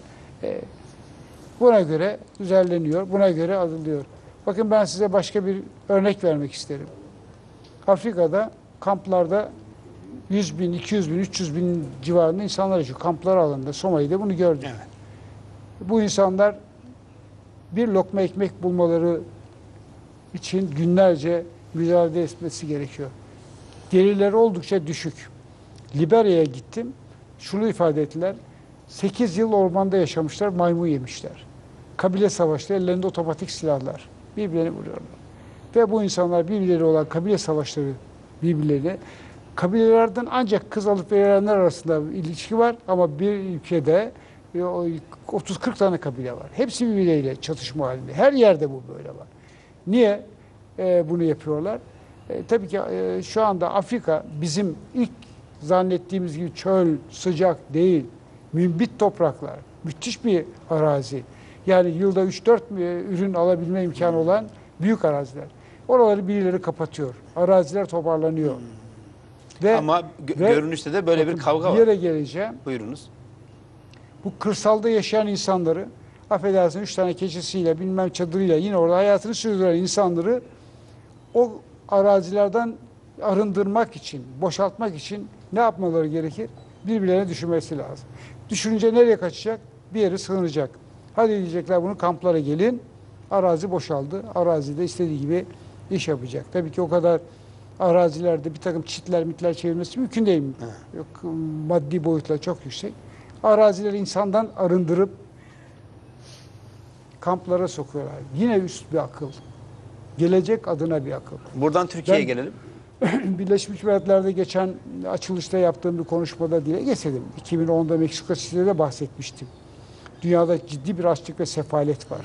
buna göre düzenleniyor, buna göre adılıyor. Bakın ben size başka bir örnek vermek isterim. Afrika'da kamplarda 100 bin, 200 bin, 300 bin civarında insanlar yaşıyor. Kamplar alanında, Somali'de bunu gördüm. Evet. Bu insanlar bir lokma ekmek bulmaları için günlerce mücadele etmesi gerekiyor. Gelirleri oldukça düşük. Liberya'ya gittim. Şunu ifade ettiler. 8 yıl ormanda yaşamışlar, maymun yemişler. Kabile savaşları, ellerinde otomatik silahlar. Birbirlerini vuruyorlar. Ve bu insanlar birbirleri olan kabile savaşları birbirlerine, kabilelerden ancak kız alıp verenler arasında bir ilişki var ama bir ülkede 30-40 tane kabile var. Hepsi birbirleriyle çatışma halinde. Her yerde bu böyle var. Niye bunu yapıyorlar? Tabii ki şu anda Afrika bizim ilk zannettiğimiz gibi çöl, sıcak değil. Mümbit topraklar. Müthiş bir arazi. Yani yılda 3-4 ürün alabilme imkanı olan büyük araziler. Oraları birileri kapatıyor. Araziler toparlanıyor. Ve, Ama görünüşte de böyle bir kavga var. Bir yere geleceğim. Buyurunuz. Bu kırsalda yaşayan insanları, affedersin 3 tane keçisiyle, bilmem çadırıyla yine orada hayatını sürdüren insanları o arazilerden arındırmak için, boşaltmak için ne yapmaları gerekir? Birbirlerine düşünmesi lazım. Düşününce nereye kaçacak? Bir yere sığınacak. Hadi diyecekler bunu kamplara gelin. Arazi boşaldı. Arazide istediği gibi iş yapacak. Tabii ki o kadar arazilerde bir takım çitler, mitler çevirmesi mümkün değil mi? Yok, maddi boyutlar çok yüksek. Arazileri insandan arındırıp kamplara sokuyorlar. Yine üst bir akıl. Gelecek adına bir akıl. Buradan Türkiye'ye Ben- gelelim. Birleşmiş Milletler'de geçen açılışta yaptığım bir konuşmada dile getirdim. 2010'da Meksika City'de de bahsetmiştim. Dünyada ciddi bir açlık ve sefalet var.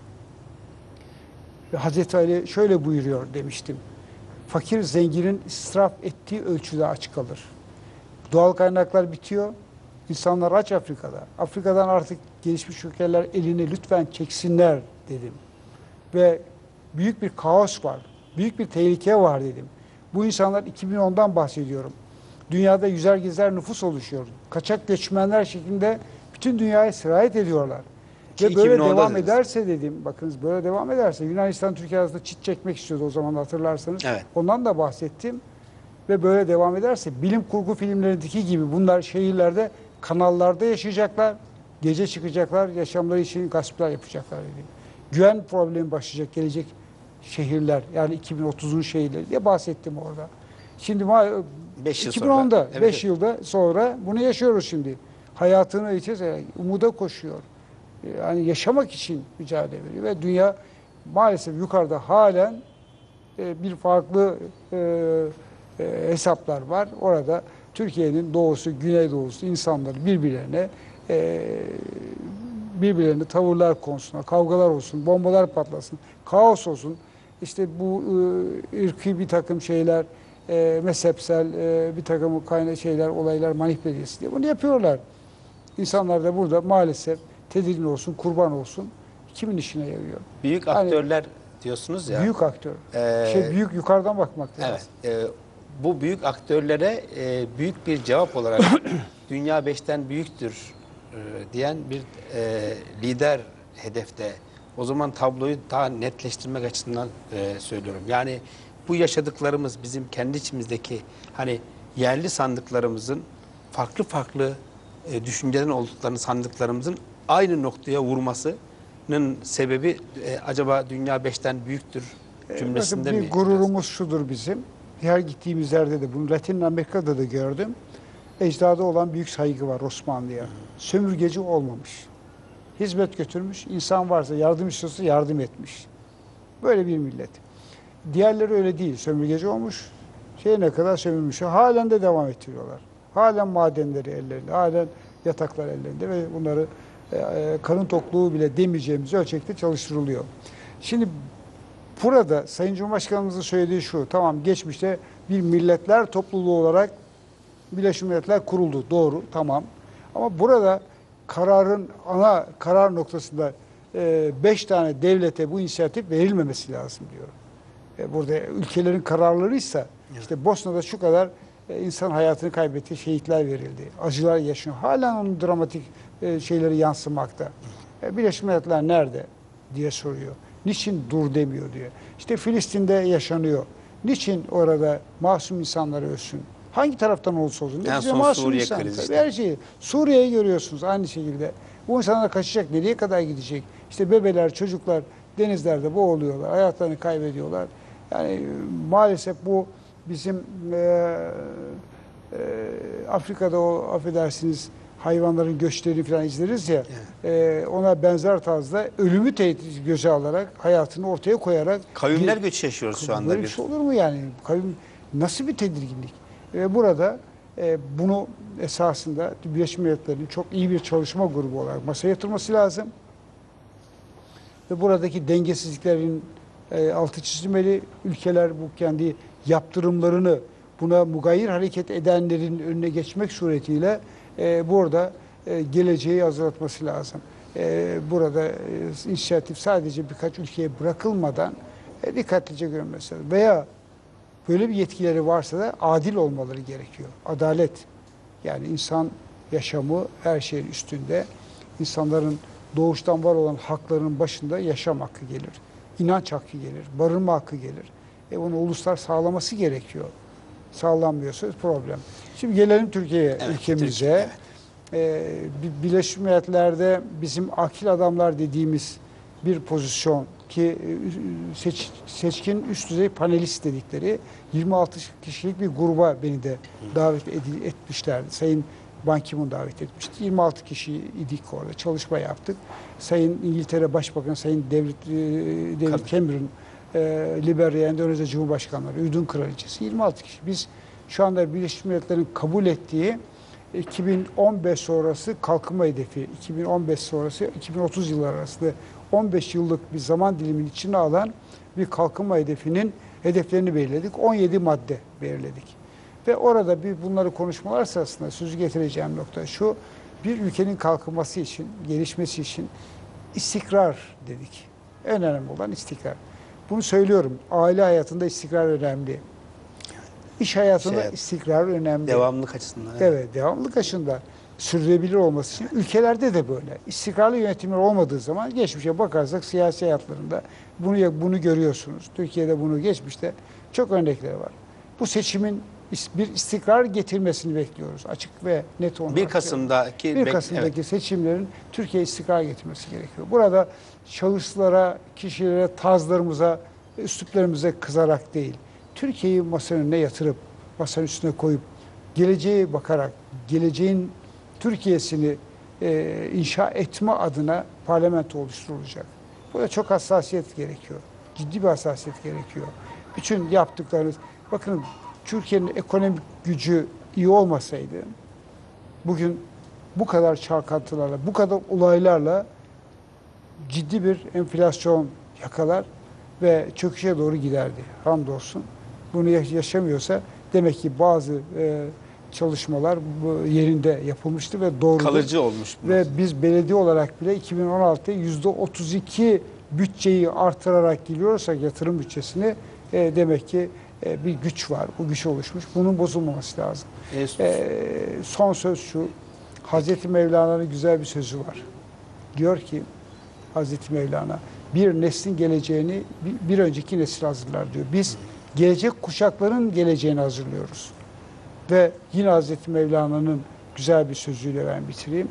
Ve Hazreti Ali şöyle buyuruyor demiştim. Fakir zenginin israf ettiği ölçüde aç kalır. Doğal kaynaklar bitiyor. İnsanlar aç Afrika'da. Afrika'dan artık gelişmiş ülkeler elini lütfen çeksinler dedim. Ve büyük bir kaos var. Büyük bir tehlike var dedim. Bu insanlar 2010'dan bahsediyorum. Dünyada yüzer gezer nüfus oluşuyor. Kaçak göçmenler şeklinde bütün dünyaya sirayet ediyorlar. Ki Ve böyle 2010'da devam dediniz. ederse dedim, bakınız böyle devam ederse, Yunanistan Türkiye arasında çit çekmek istiyordu o zaman hatırlarsanız. Evet. Ondan da bahsettim. Ve böyle devam ederse bilim kurgu filmlerindeki gibi bunlar şehirlerde, kanallarda yaşayacaklar. Gece çıkacaklar, yaşamları için gasplar yapacaklar dedim. Güven problemi başlayacak gelecek şehirler, yani 2030'un şehirleri diye bahsettim orada. Şimdi 5 yıl 2010'da, sonra. Evet, 5 yılda sonra bunu yaşıyoruz şimdi. Hayatını içeceğiz, umuda koşuyor. Yani yaşamak için mücadele veriyor ve dünya maalesef yukarıda halen bir farklı hesaplar var. Orada Türkiye'nin doğusu, güneydoğusu insanları birbirlerine tavırlar konusunda, kavgalar olsun, bombalar patlasın, kaos olsun. İşte bu ırkî bir takım şeyler, mezhepsel bir takım şeyler, olaylar manipüle edilsin diye bunu yapıyorlar. İnsanlar da burada maalesef tedirgin olsun, kurban olsun. Kimin işine yarıyor? Büyük Yani aktörler diyorsunuz ya. büyük aktör. Ee, Büyük yukarıdan bakmak lazım. Evet. Bu büyük aktörlere büyük bir cevap olarak dünya 5'ten büyüktür diyen bir lider hedefte. O zaman tabloyu daha netleştirmek açısından söylüyorum. Yani bu yaşadıklarımız bizim kendi içimizdeki hani yerli sandıklarımızın farklı farklı düşünceden olduklarını sandıklarımızın aynı noktaya vurmasının sebebi acaba dünya 5'ten büyüktür cümlesinde Bakın mi? bir gururumuz şudur bizim. Her gittiğimiz yerde de bunu Latin Amerika'da da gördüm. Ecdada olan büyük saygı var Osmanlı'ya. Sömürgeci olmamış. Hizmet götürmüş. İnsan varsa yardım istiyorsa yardım etmiş. Böyle bir millet. Diğerleri öyle değil. Sömürgeci olmuş. Ne kadar sömürmüş. Halen de devam ettiriyorlar. Halen madenleri ellerinde. Halen yataklar ellerinde ve bunları karın tokluğu bile demeyeceğimiz ölçekte çalıştırılıyor. Şimdi burada Sayın Cumhurbaşkanımızın söylediği şu, tamam geçmişte bir milletler topluluğu olarak Birleşmiş Milletler kuruldu. Doğru, tamam. Ama burada ana karar noktasında 5 tane devlete bu inisiyatif verilmemesi lazım diyor. Burada ülkelerin kararlarıysa işte Bosna'da şu kadar insan hayatını kaybetti, şehitler verildi. Acılar yaşanıyor. Hala onun dramatik şeyleri yansımakta. Birleşmiş Milletler nerede diye soruyor. Niçin dur demiyor diyor. İşte Filistin'de yaşanıyor. Niçin orada masum insanlar ölsün? Hangi taraftan olursa olsun. En Bize son masum Suriye insan. krizi Tabii işte. her şeyi. Suriye'yi görüyorsunuz aynı şekilde. Bu insanlar kaçacak. Nereye kadar gidecek? İşte bebeler, çocuklar denizlerde boğuluyorlar. Hayatlarını kaybediyorlar. Yani maalesef bu bizim Afrika'da o affedersiniz hayvanların göçleri falan izleriz ya, ona benzer tarzda ölümü tehdit göze alarak hayatını ortaya koyarak Kavimler göçü yaşıyoruz şu anda. böyle bir şey olur mu yani? Kavim nasıl bir tedirginlik? Burada bunu esasında Birleşmiş Milletler'in çok iyi bir çalışma grubu olarak masaya yatırması lazım. Ve buradaki dengesizliklerin altı çizilmeli. Ülkeler bu kendi yaptırımlarını buna mugayir hareket edenlerin önüne geçmek suretiyle burada geleceği hazırlatması lazım. Burada inisiyatif sadece birkaç ülkeye bırakılmadan dikkatlice görülmesi lazım. Veya böyle bir yetkileri varsa da adil olmaları gerekiyor. Adalet. Yani insan yaşamı her şeyin üstünde. İnsanların doğuştan var olan haklarının başında yaşam hakkı gelir. İnanç hakkı gelir. Barınma hakkı gelir. Bunu uluslar sağlaması gerekiyor. Sağlanmıyorsa problem. Şimdi gelelim Türkiye'ye, Evet, ülkemize. Türkiye, Birleşmiş Milletler'de bizim akil adamlar dediğimiz bir pozisyon ki seçkin üst düzey panelist dedikleri 26 kişilik bir gruba beni de davet etmişlerdi. Sayın Ban Ki-moon davet etmişti. 26 kişi idik orada. Çalışma yaptık. Sayın İngiltere Başbakanı, Sayın David Cameron, Liberya, Endonezya Cumhurbaşkanları, Ürdün Kraliçesi 26 kişi. Biz şu anda Birleşmiş Milletler'in kabul ettiği 2015 sonrası kalkınma hedefi, 2015 sonrası 2030 yılları arasında 15 yıllık bir zaman diliminin içine alan bir kalkınma hedefinin hedeflerini belirledik. 17 madde belirledik. Ve orada bunları konuşmalar sırasında sözü getireceğim nokta şu: bir ülkenin kalkınması için, gelişmesi için istikrar dedik. En önemli olan istikrar. Bunu söylüyorum. Aile hayatında istikrar önemli. İş hayatında istikrar önemli. Devamlılık açısından. Evet, devamlılık açısından sürdürülebilir olması için ülkelerde de böyle. İstikrarlı yönetimler olmadığı zaman geçmişe bakarsak siyasi hayatlarında bunu görüyorsunuz. Türkiye'de bunu geçmişte çok örnekleri var. Bu seçimin bir istikrar getirmesini bekliyoruz. Açık ve net olarak. 1 Kasım'daki seçimlerin Türkiye istikrar getirmesi gerekiyor. Burada şahıslara, kişilere, tarzlarımıza, üsluplarımıza kızarak değil, Türkiye'yi masanın önüne yatırıp, masanın üstüne koyup, geleceğe bakarak, geleceğin Türkiye'sini inşa etme adına parlamento oluşturulacak. Burada çok hassasiyet gerekiyor. Ciddi bir hassasiyet gerekiyor. Bütün yaptıklarınız, bakın Türkiye'nin ekonomik gücü iyi olmasaydı, bugün bu kadar çalkantılarla, bu kadar olaylarla ciddi bir enflasyon yakalar ve çöküşe doğru giderdi. Hamdolsun. Bunu yaşamıyorsa demek ki bazı çalışmalar yerinde yapılmıştı ve doğru. Kalıcı olmuş. Ve biz belediye olarak bile 2016'da %32 bütçeyi artırarak geliyorsak yatırım bütçesini demek ki bir güç var. Bu güç oluşmuş. Bunun bozulmaması lazım. Son söz şu. Hazreti Mevlana'nın güzel bir sözü var. Diyor ki Hazreti Mevlana, bir neslin geleceğini bir önceki nesil hazırlar diyor. Biz gelecek kuşakların geleceğini hazırlıyoruz. Ve yine Hazreti Mevlana'nın güzel bir sözüyle ben bitireyim.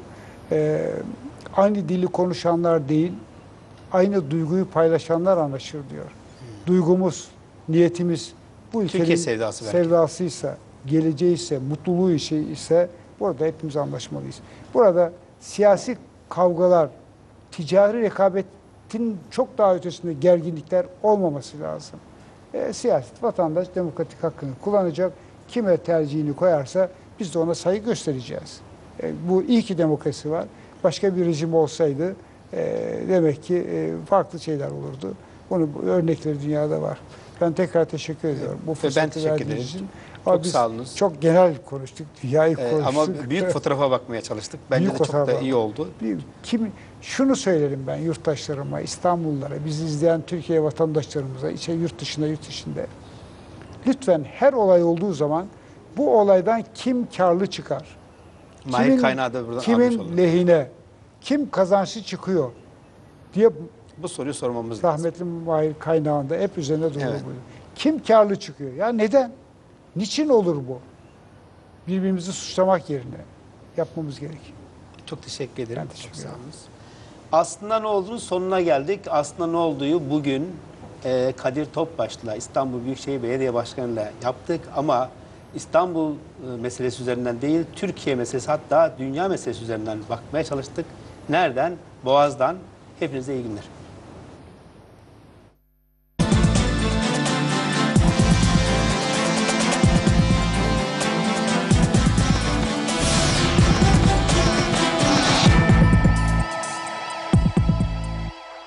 Aynı dili konuşanlar değil, aynı duyguyu paylaşanlar anlaşır diyor. Duygumuz, niyetimiz bu ülkenin sevdasıysa, geleceği ise, mutluluğu ise burada hepimiz anlaşmalıyız. Burada siyasi kavgalar, ticari rekabetin çok daha ötesinde gerginlikler olmaması lazım. Siyaset, vatandaş demokratik hakkını kullanacak. Kime tercihini koyarsa biz de ona saygı göstereceğiz. Bu iyi ki demokrasi var. Başka bir rejim olsaydı demek ki farklı şeyler olurdu. Bunun örnekleri dünyada var. Ben tekrar teşekkür ediyorum. Bu fırsatı verdiğiniz için. Ama Çok biz sağ olunuz. çok genel konuştuk, dünyayı konuştuk. Ama büyük fotoğrafa bakmaya çalıştık. Bence Büyük de çok da fotoğrafa iyi oldu. Şunu söylerim ben yurttaşlarıma, İstanbullulara, bizi izleyen Türkiye vatandaşlarımıza, yurt dışında, yurt içinde. Lütfen her olay olduğu zaman bu olaydan kim karlı çıkar? Mahir kaynağı da buradan almış kimin olalım. lehine, kim kazançlı çıkıyor diye Bu soruyu sormamız lazım. rahmetli Mahir kaynağında hep üzerine durur Evet. bu. Kim karlı çıkıyor? Ya neden? Niçin olur bu? Birbirimizi suçlamak yerine yapmamız gerekiyor. Çok teşekkür ederim. Ben teşekkür Çok sağ ederim. olunuz. Aslında ne olduğunun sonuna geldik. Aslında ne olduğu bugün Kadir Topbaş'la İstanbul Büyükşehir Belediye Başkanı'yla yaptık ama İstanbul meselesi üzerinden değil, Türkiye meselesi hatta dünya meselesi üzerinden bakmaya çalıştık. Nereden? Boğaz'dan. Hepinize iyi günler.